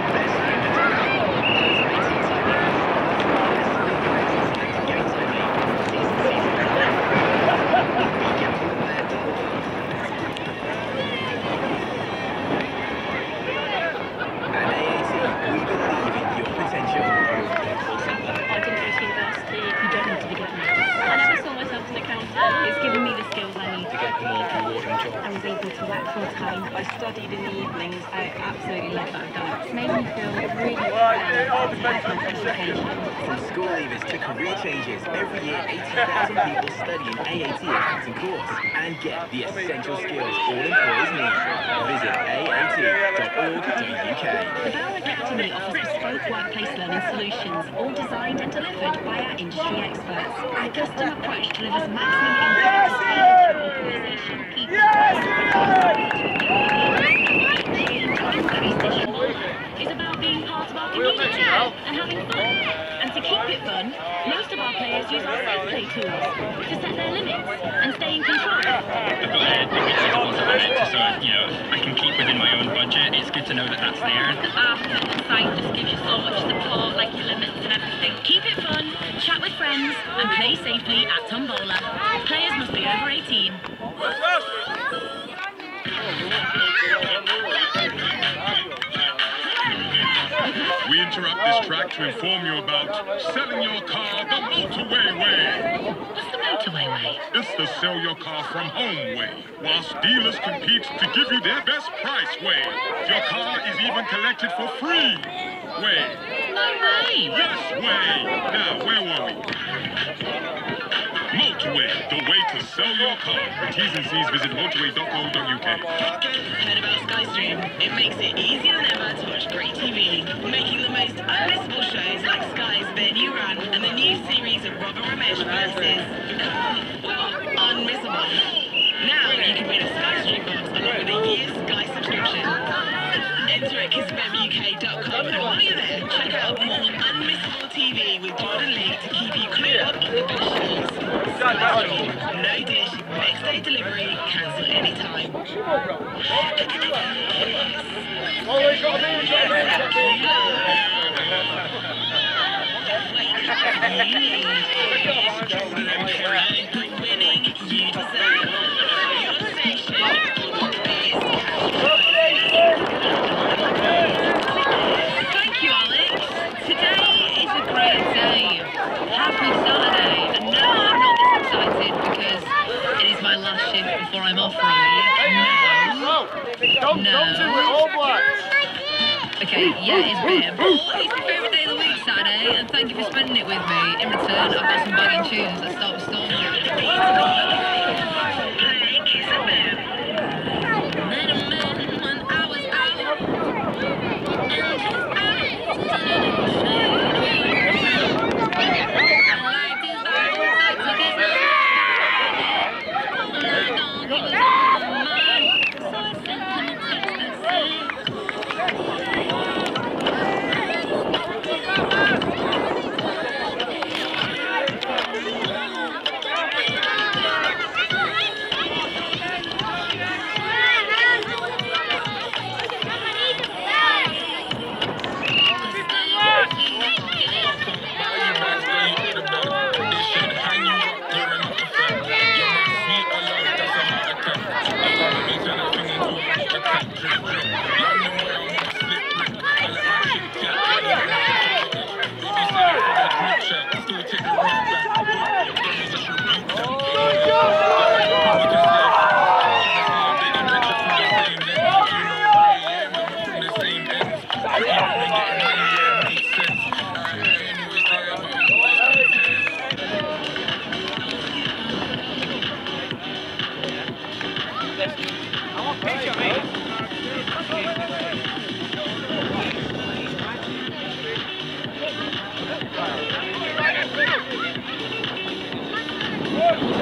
I studied in the evenings. I absolutely love that I've done it. It's made me feel really proud of my education. From school leavers to career changes, every year 80,000 people study an AAT accounting course and get the essential skills all employers need. Visit aat.org.uk. The Bauer Academy offers bespoke workplace learning solutions, all designed and delivered by our industry experts. Our custom approach delivers maximum impact to your organisation, people, is about being part of our community and having fun. And to keep it fun, most of our players use our safe play tools to set their limits and stay in control. I've got a big responsibility, so I can keep within my own budget. It's good to know that that's there. Our site just gives you so much support, like your limits and everything. Keep it fun, chat with friends, and play safely at Tombola. Players must be over 18. We interrupt this track to inform you about selling your car the motorway way. What's the motorway way? It's the sell your car from home way, whilst dealers compete to give you their best price way. Your car is even collected for free way. No way! Yes, way. Now, where were we? Motorway, the way to sell your car. For T's and C's, visit motorway.co.uk. Heard about SkyStream? It makes it easier than ever to watch great TV, making the most unmissable shows like Sky's Their New Run and the new series of Robert Ramesh versus unmissable. Now you can win a SkyStream box along with a year's Sky subscription. Enter at kissfmuk.com and while you're there, check out more unmissable TV with Jordan Lee to keep you clued up on the best shows. SkyStream, no dish, next day delivery, cancel anytime. Winning you deserve. Your station is Thank you, Alex. Today is a great day. Happy Saturday. And no, I'm not this excited because it is my last shift before I'm off for a week. No. Okay, yeah, it's been. It's my favourite day of the week, Saturday, and thank you for spending it with me. In return, I've got some banging tunes that start with Storm. Play Kiss FM. Met a man when I was out, and his eyes didn't I liked his eyes, I took his hand. All night long, he was on my mind, so I sent him a text that said,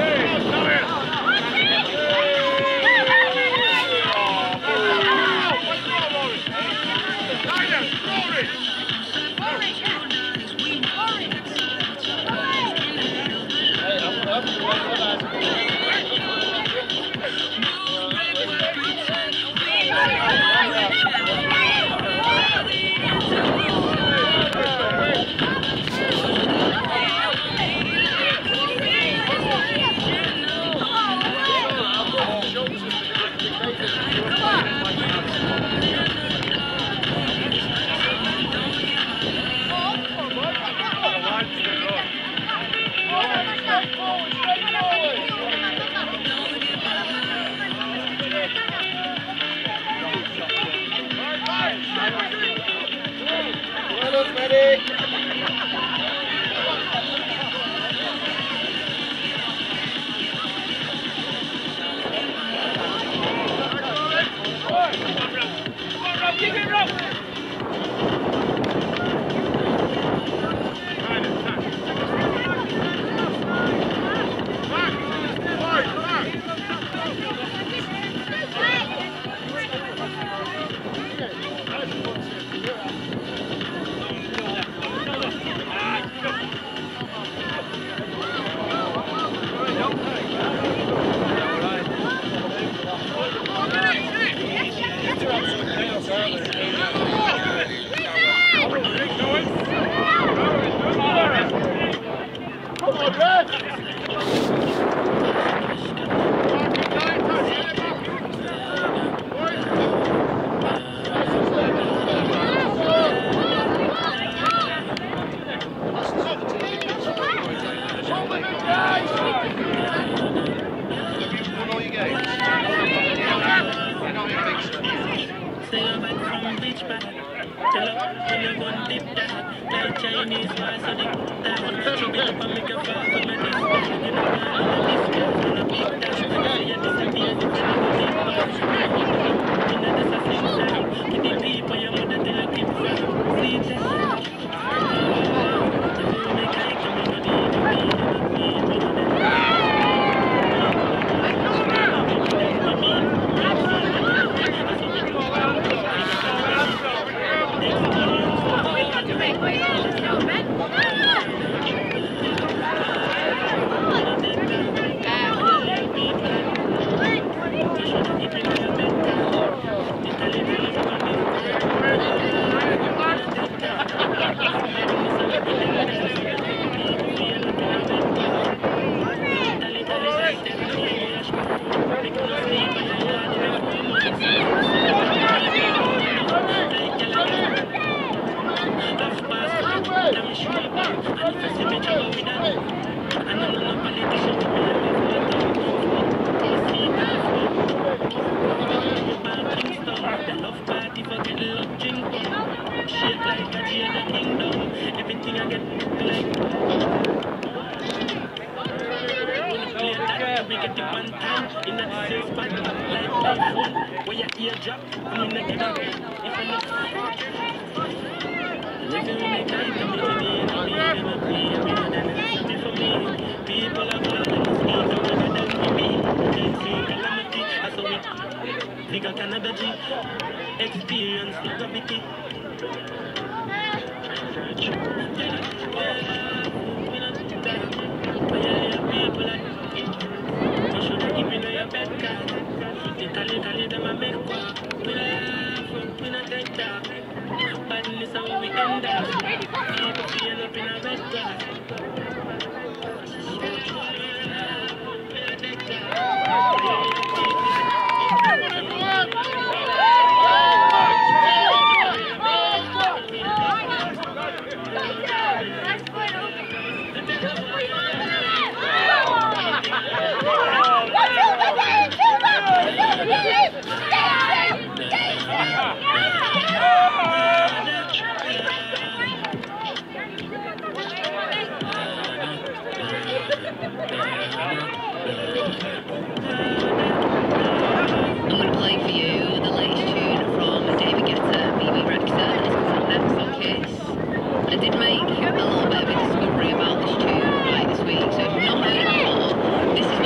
This is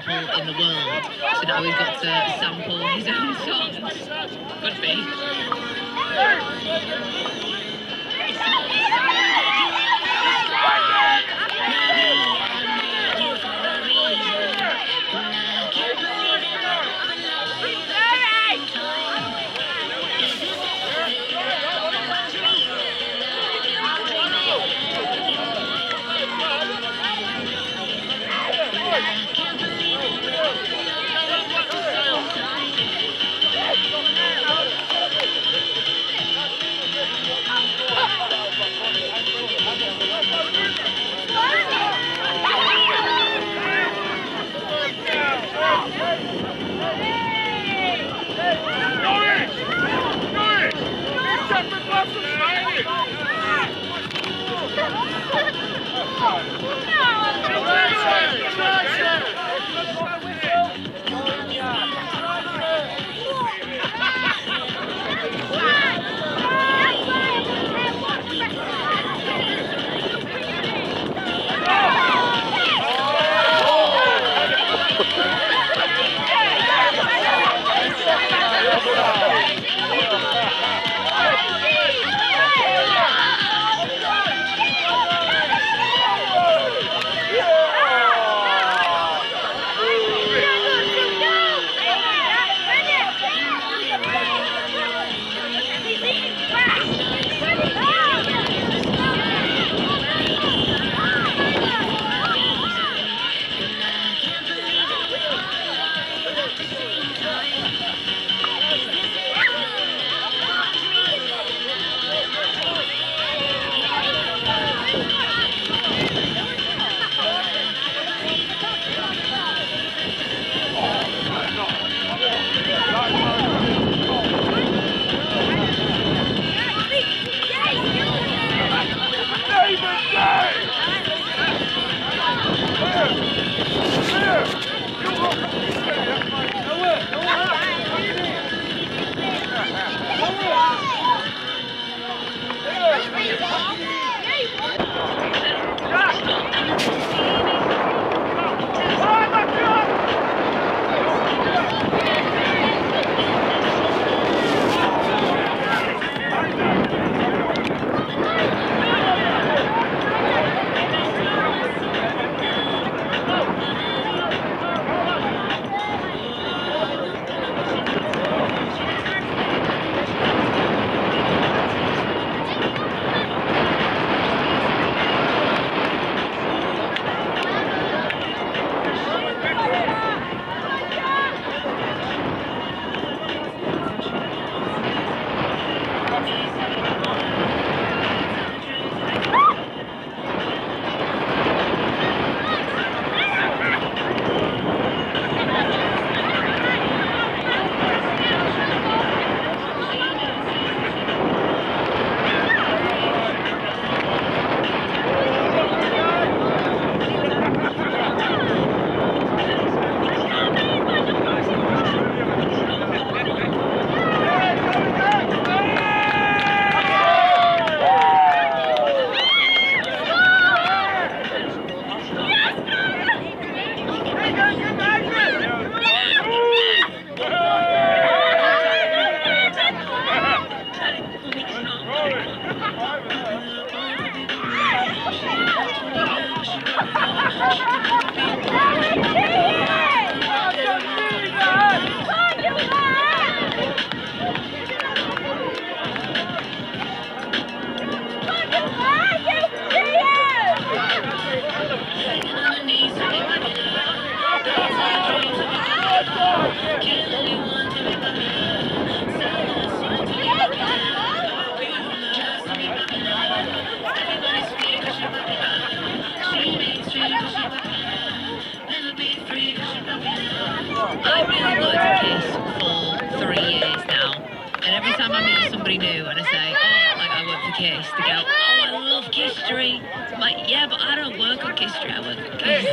sample in the world. So now he's got to sample his own songs. Could be. I've been working for Kiss for 3 years now, and every time I meet somebody new and I say, oh, like I work for Kiss, they go, oh, I love Kiss Street. I'm like, yeah, but I don't work on Kiss Street, I work on Kiss.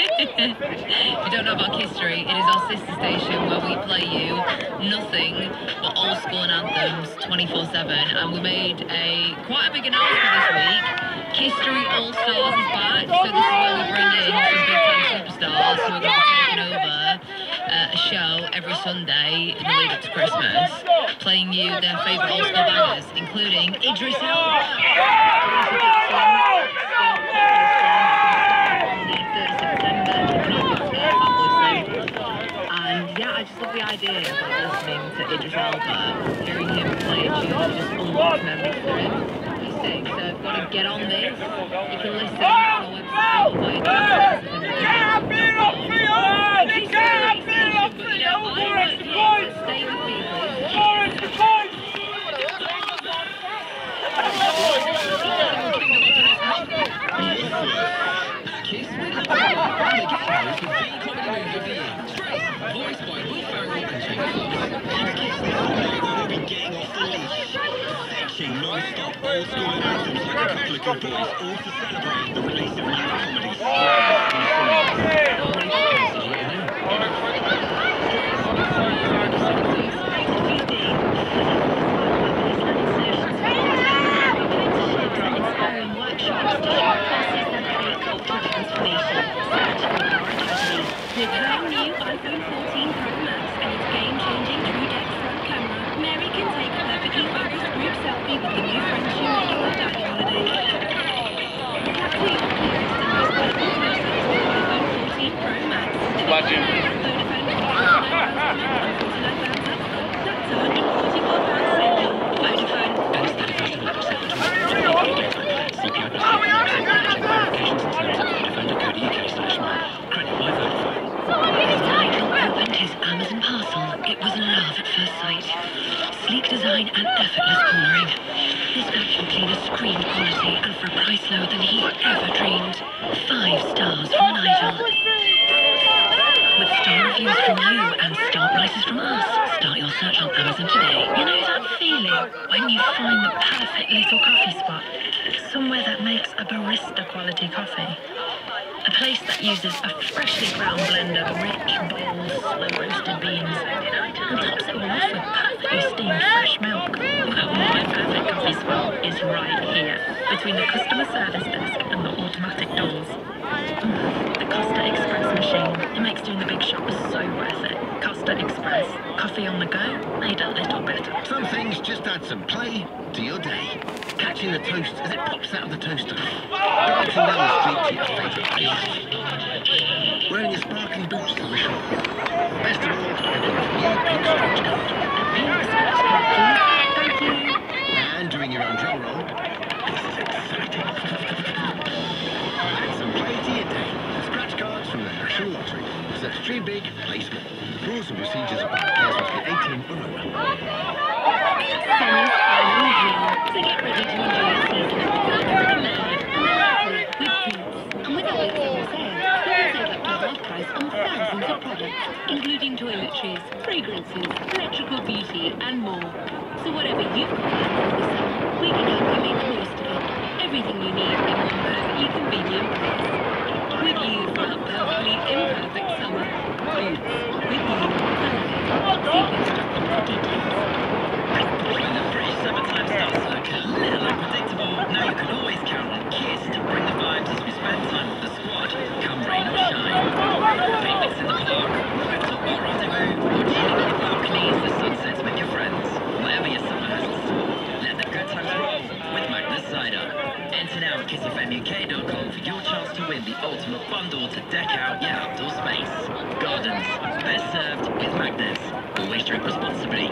If you don't know about Kiss Street, it is our sister station where we play you nothing but old school anthems 24/7, and we made quite a big announcement this week. Kiss Street All Stars is back, so this is where we bring in some big time superstars who are going to be taking over a show every Sunday in the lead up to Christmas, playing you their favourite old school bangers, including Idris Elba. And yeah, I just love the idea of listening to Idris Elba, hearing him play a tune and just unlock memories for him. He's saying, so I've got to get on this. You can listen on the website or via stay with me, Voiced by Will Ferrell and Jamie Fetching non-stop old school anthems like a couple of good boys, all to celebrate the release of new comedies. With brand new iPhone 14 Pro Max and its game-changing TrueDepth front camera, Mary can take a perfectly focused group selfie with the new friends she made on her daddy holiday. Capture your clearest and most valuable photos with iPhone 14 Pro Max. Imagine. That's £144 saving. Vodafone. Opened his Amazon parcel. It was love at first sight. Sleek design and effortless colouring. This vacuum cleaner screamed quality and for a price lower than he ever dreamed. 5 stars from an idol. With star reviews from you and star prices from us, start your search on Amazon today. You know that feeling when you find the perfect little coffee spot? Somewhere that makes a barista quality coffee. A place that uses a freshly ground blend of rich, bold, slow-roasted beans and tops it all off with perfectly steamed fresh milk. Well, my perfect coffee spot is right here, between the customer service desk and the automatic doors. The Costa Express machine. It makes doing the big shop so worth it. Costa Express. Coffee on the go, made a little better. Some things just add some play to your day. Catching the toast as it pops out of the toaster. Dancing down the street to your favourite place. Wearing your sparkling boots to the shop. Best of all, you've got a new pink stretch card. Thank you. And doing your own drum roll. This is exciting. Add some play to your day. Scratch cards from the National Lottery. Search Dream Big, Play Small. Rules and procedures apply. Players must be 18 or over. Summer's finally here, so get ready to enjoy your season of fun and loud and lovely with Boots. And with our big summer sale, you can save up to half price on thousands of products, including toiletries, fragrances, electrical beauty, and more. So whatever you've got planned for this summer, we can help you make the most of it. Everything you need in one perfectly convenient place. With you for a perfectly imperfect summer. Boots. With you for life. See Boots.com for details. When the British summertime starts to look a little unpredictable, now you can always count on Kiss to bring the vibes as we spend time with the squad, come rain or shine. Picnics in the park, rooftop bar rendezvous, or chilling on the balcony as the sun sets with your friends. Whatever your summer has in store, let the good times roll with Magnus Cider. Enter now at kissfmuk.com for your chance to win the ultimate bundle to deck out your outdoor space. Gardens, best served with Magnus. Always drink responsibly.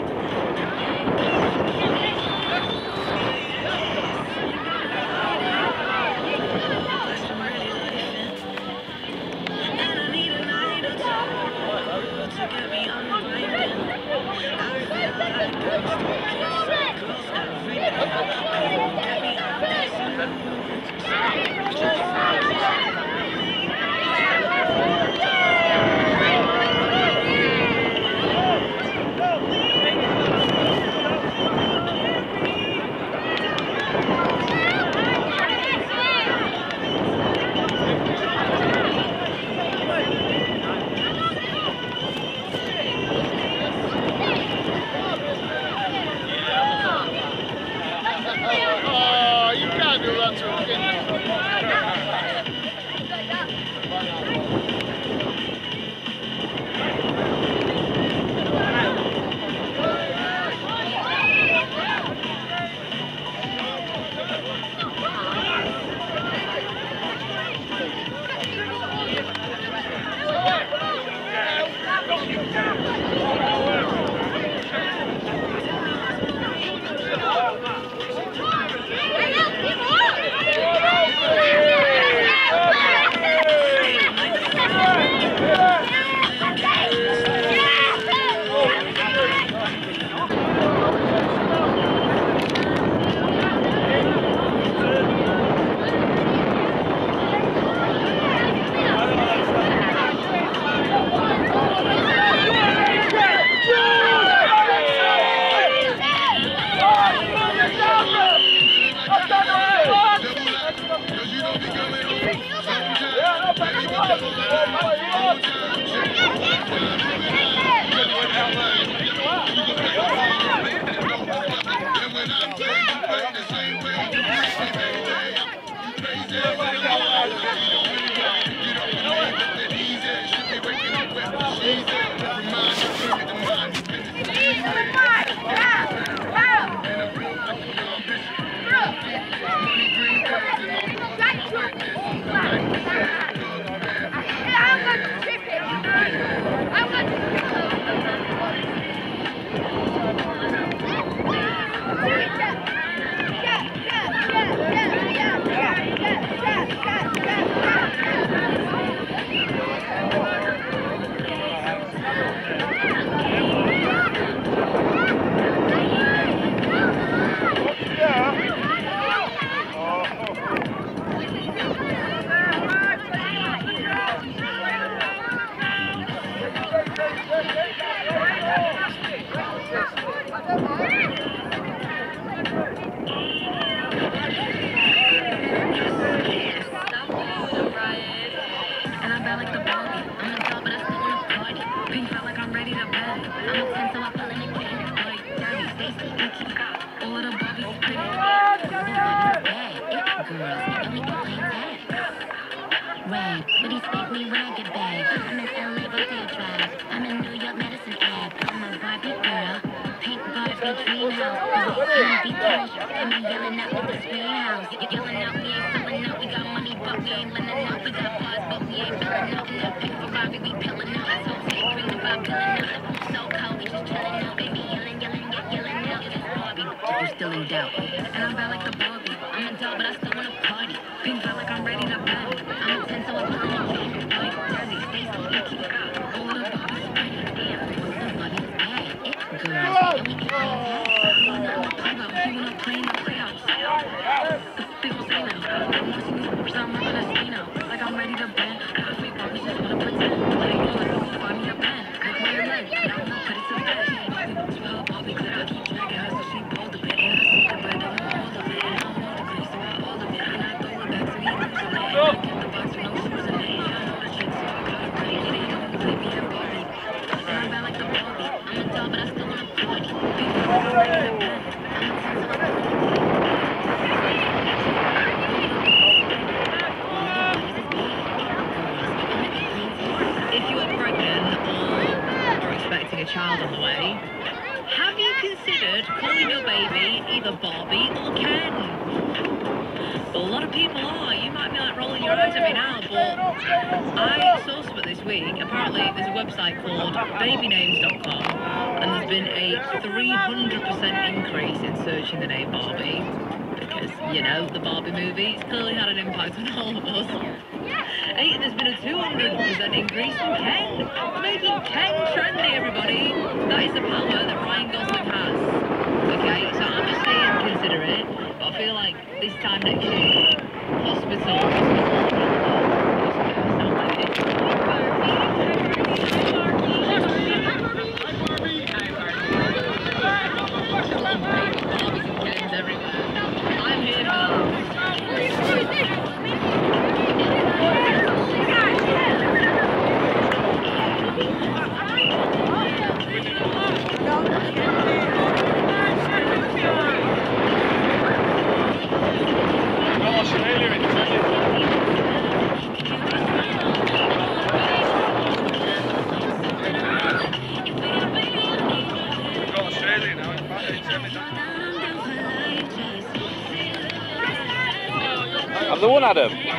I'm the one, Adam. 20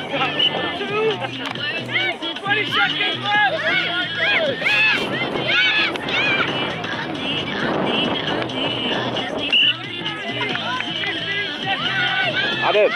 seconds left! Adam.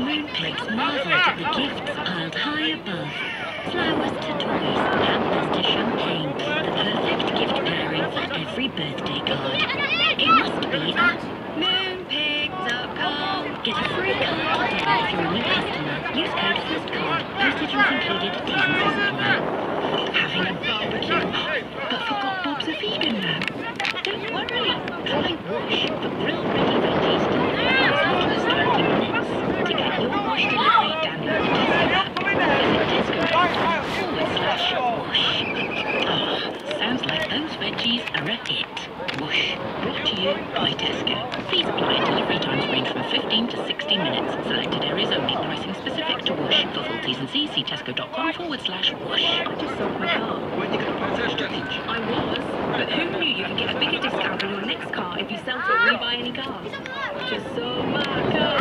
Moonpix marvelled at the gifts piled high above. Flowers to toys, hampers to champagne. The perfect gift pairing for every birthday card. It must be at Moonpig.com. Get a free card today if you're a new customer. Use code FIRSTCARD. Postage was included. T's and C's apply. Having a barbecue, but forgot Bob's a vegan now. Don't worry. Try Whoosh for grilled ready veggies delivered as little as 20 minutes. To get your Whoosh delivery, download the Tesco app. Visit Tesco.com/Whoosh. Ah, sounds like those veggies are a hit. Whoosh. Brought to you by Tesco. Fees apply. Delivery times range from 15 to 60 minutes. Selected areas only. Pricing specific to Whoosh. For full T's and C's, see tesco.com/Whoosh. I just sold my car. Weren't you going to protest challenge? I was, but who knew you could get a bigger discount on your next car if you sell to or rebuy any car? Just sold my car.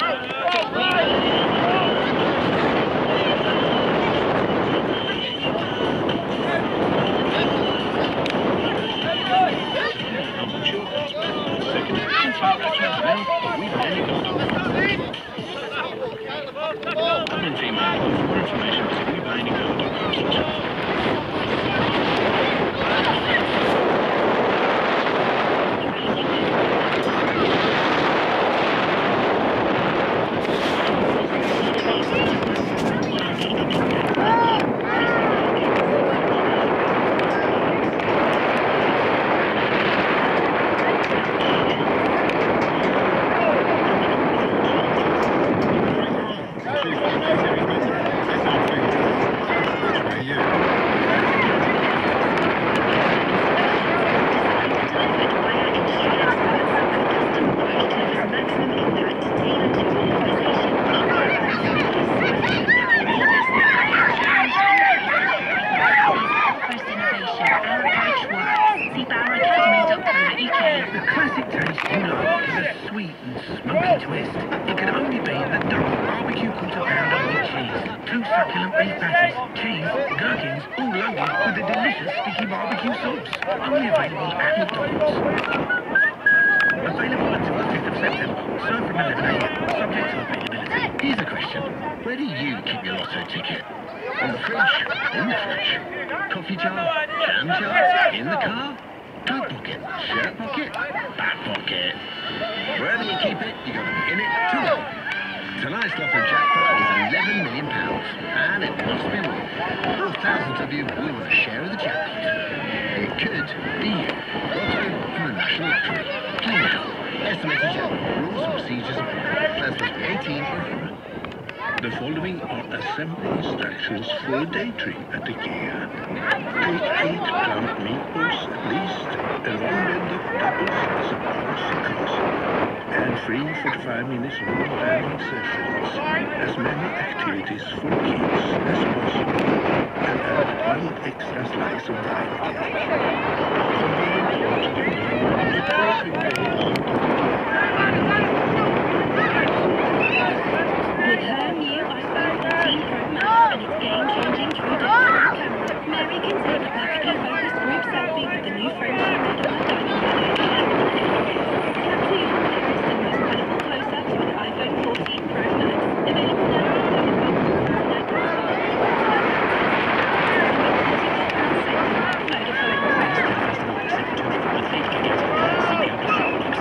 The following are assembly instructions for a day trip at IKEA. Take 8 ground meatballs at least, and 1 blend of doubles as a balanced cost. And 3 45 minutes more dining sessions. As many activities for kids as possible. And add 1 extra slice of diet cake. With her new iPhone 14 Pro Max and its game-changing true digital camera, Mary can take a perfectly focused group selfie with the new friend she made on her dining room. Capture your clearest and most wonderful close-ups with iPhone 14 Pro Max. Available now on Vodafone.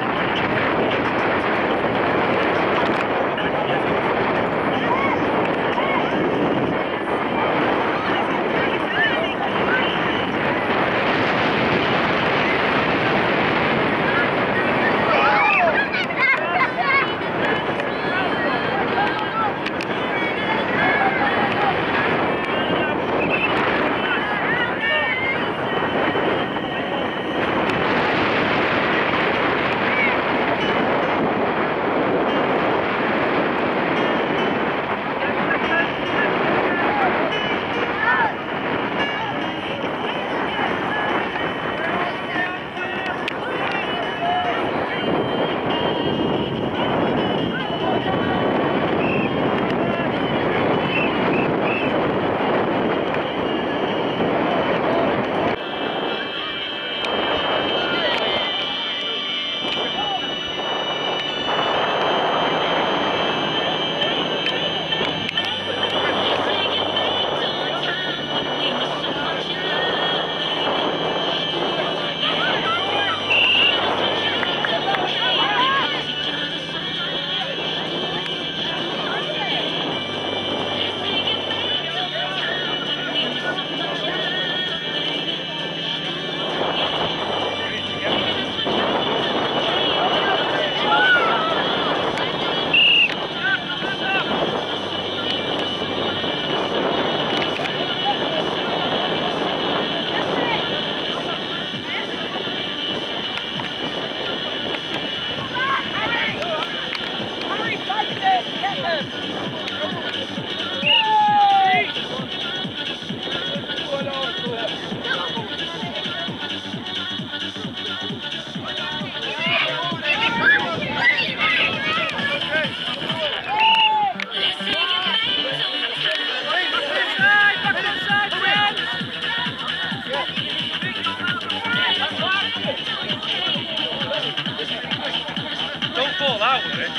fall out with it.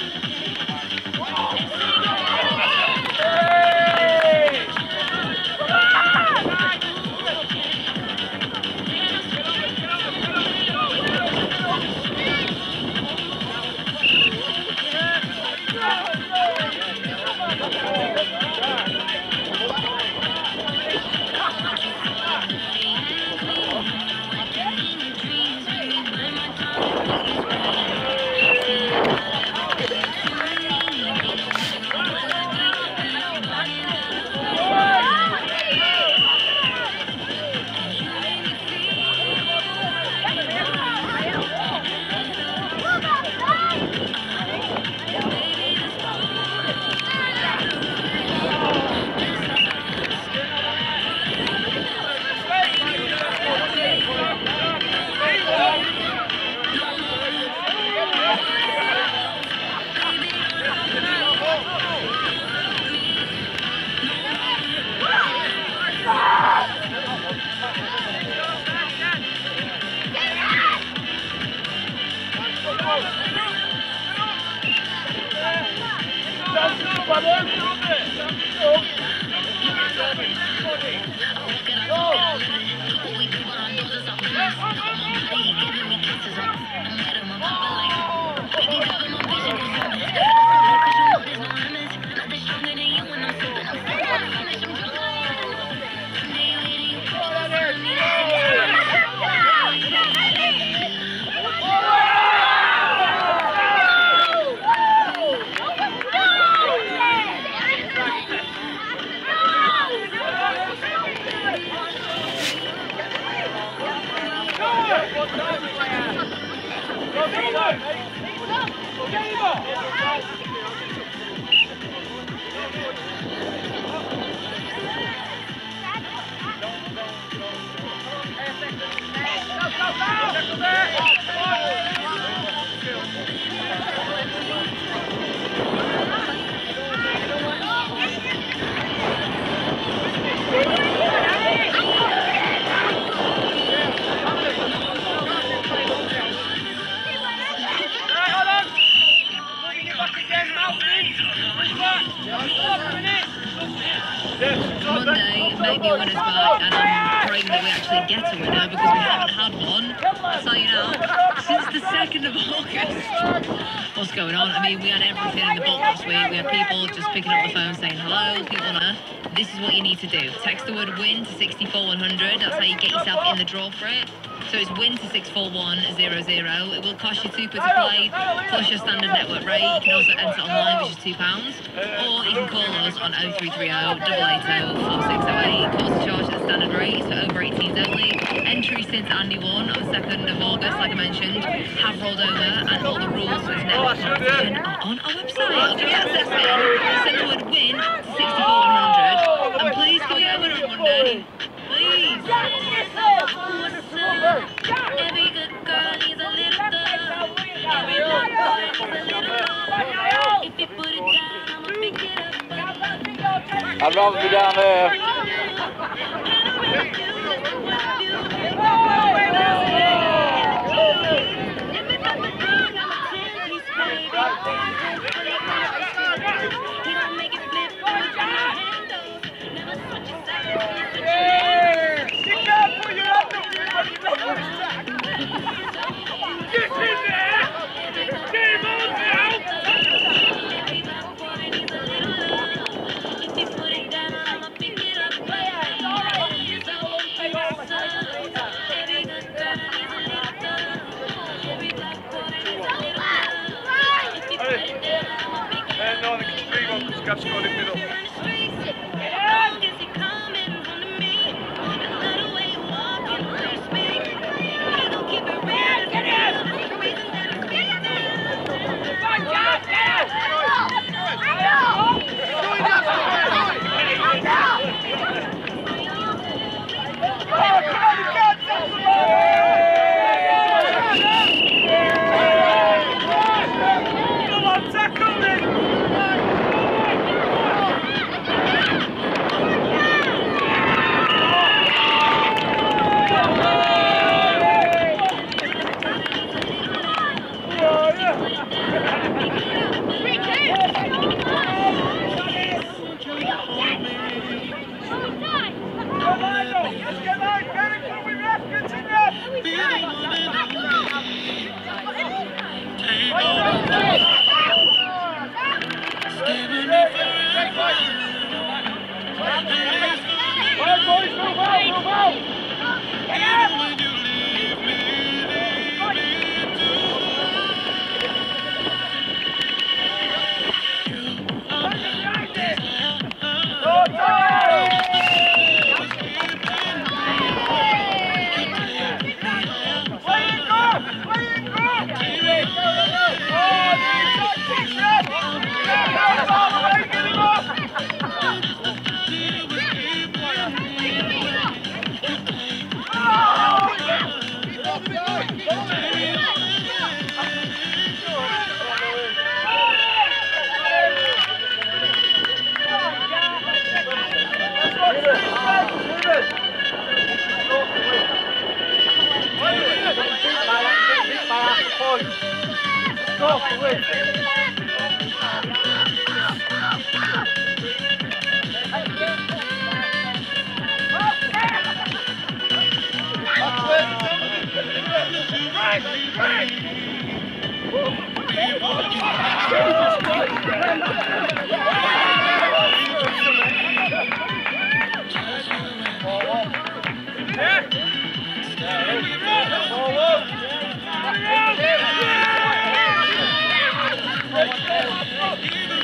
Monday, maybe a winner's back, and I'm praying that we actually get a winner because we haven't had one. I'll tell you now, since the 2nd of August. What's going on? I mean, we had everything in the book last week. We had people just picking up the phone saying hello, people on Earth. This is what you need to do. Text the word win to 64100. That's how you get yourself in the draw for it. So it's win to 64100. It will cost you £2 to play, plus your standard network rate. You can also enter online, which is £2. Or you can call us on 0330 880 4608. Calls to charge at the standard rate, so over 18s only. Entries since Andy won on the 2nd of August, like I mentioned, have rolled over, and all the rules for this network competition are on our website. I'll give you access in. Send the word win to 64100. And please, can we get a winner on Monday? Please. Every good girl needs a little love. Every good boy needs a little love. If you put it down, I'ma pick it up. I'd rather be down there. Yeah.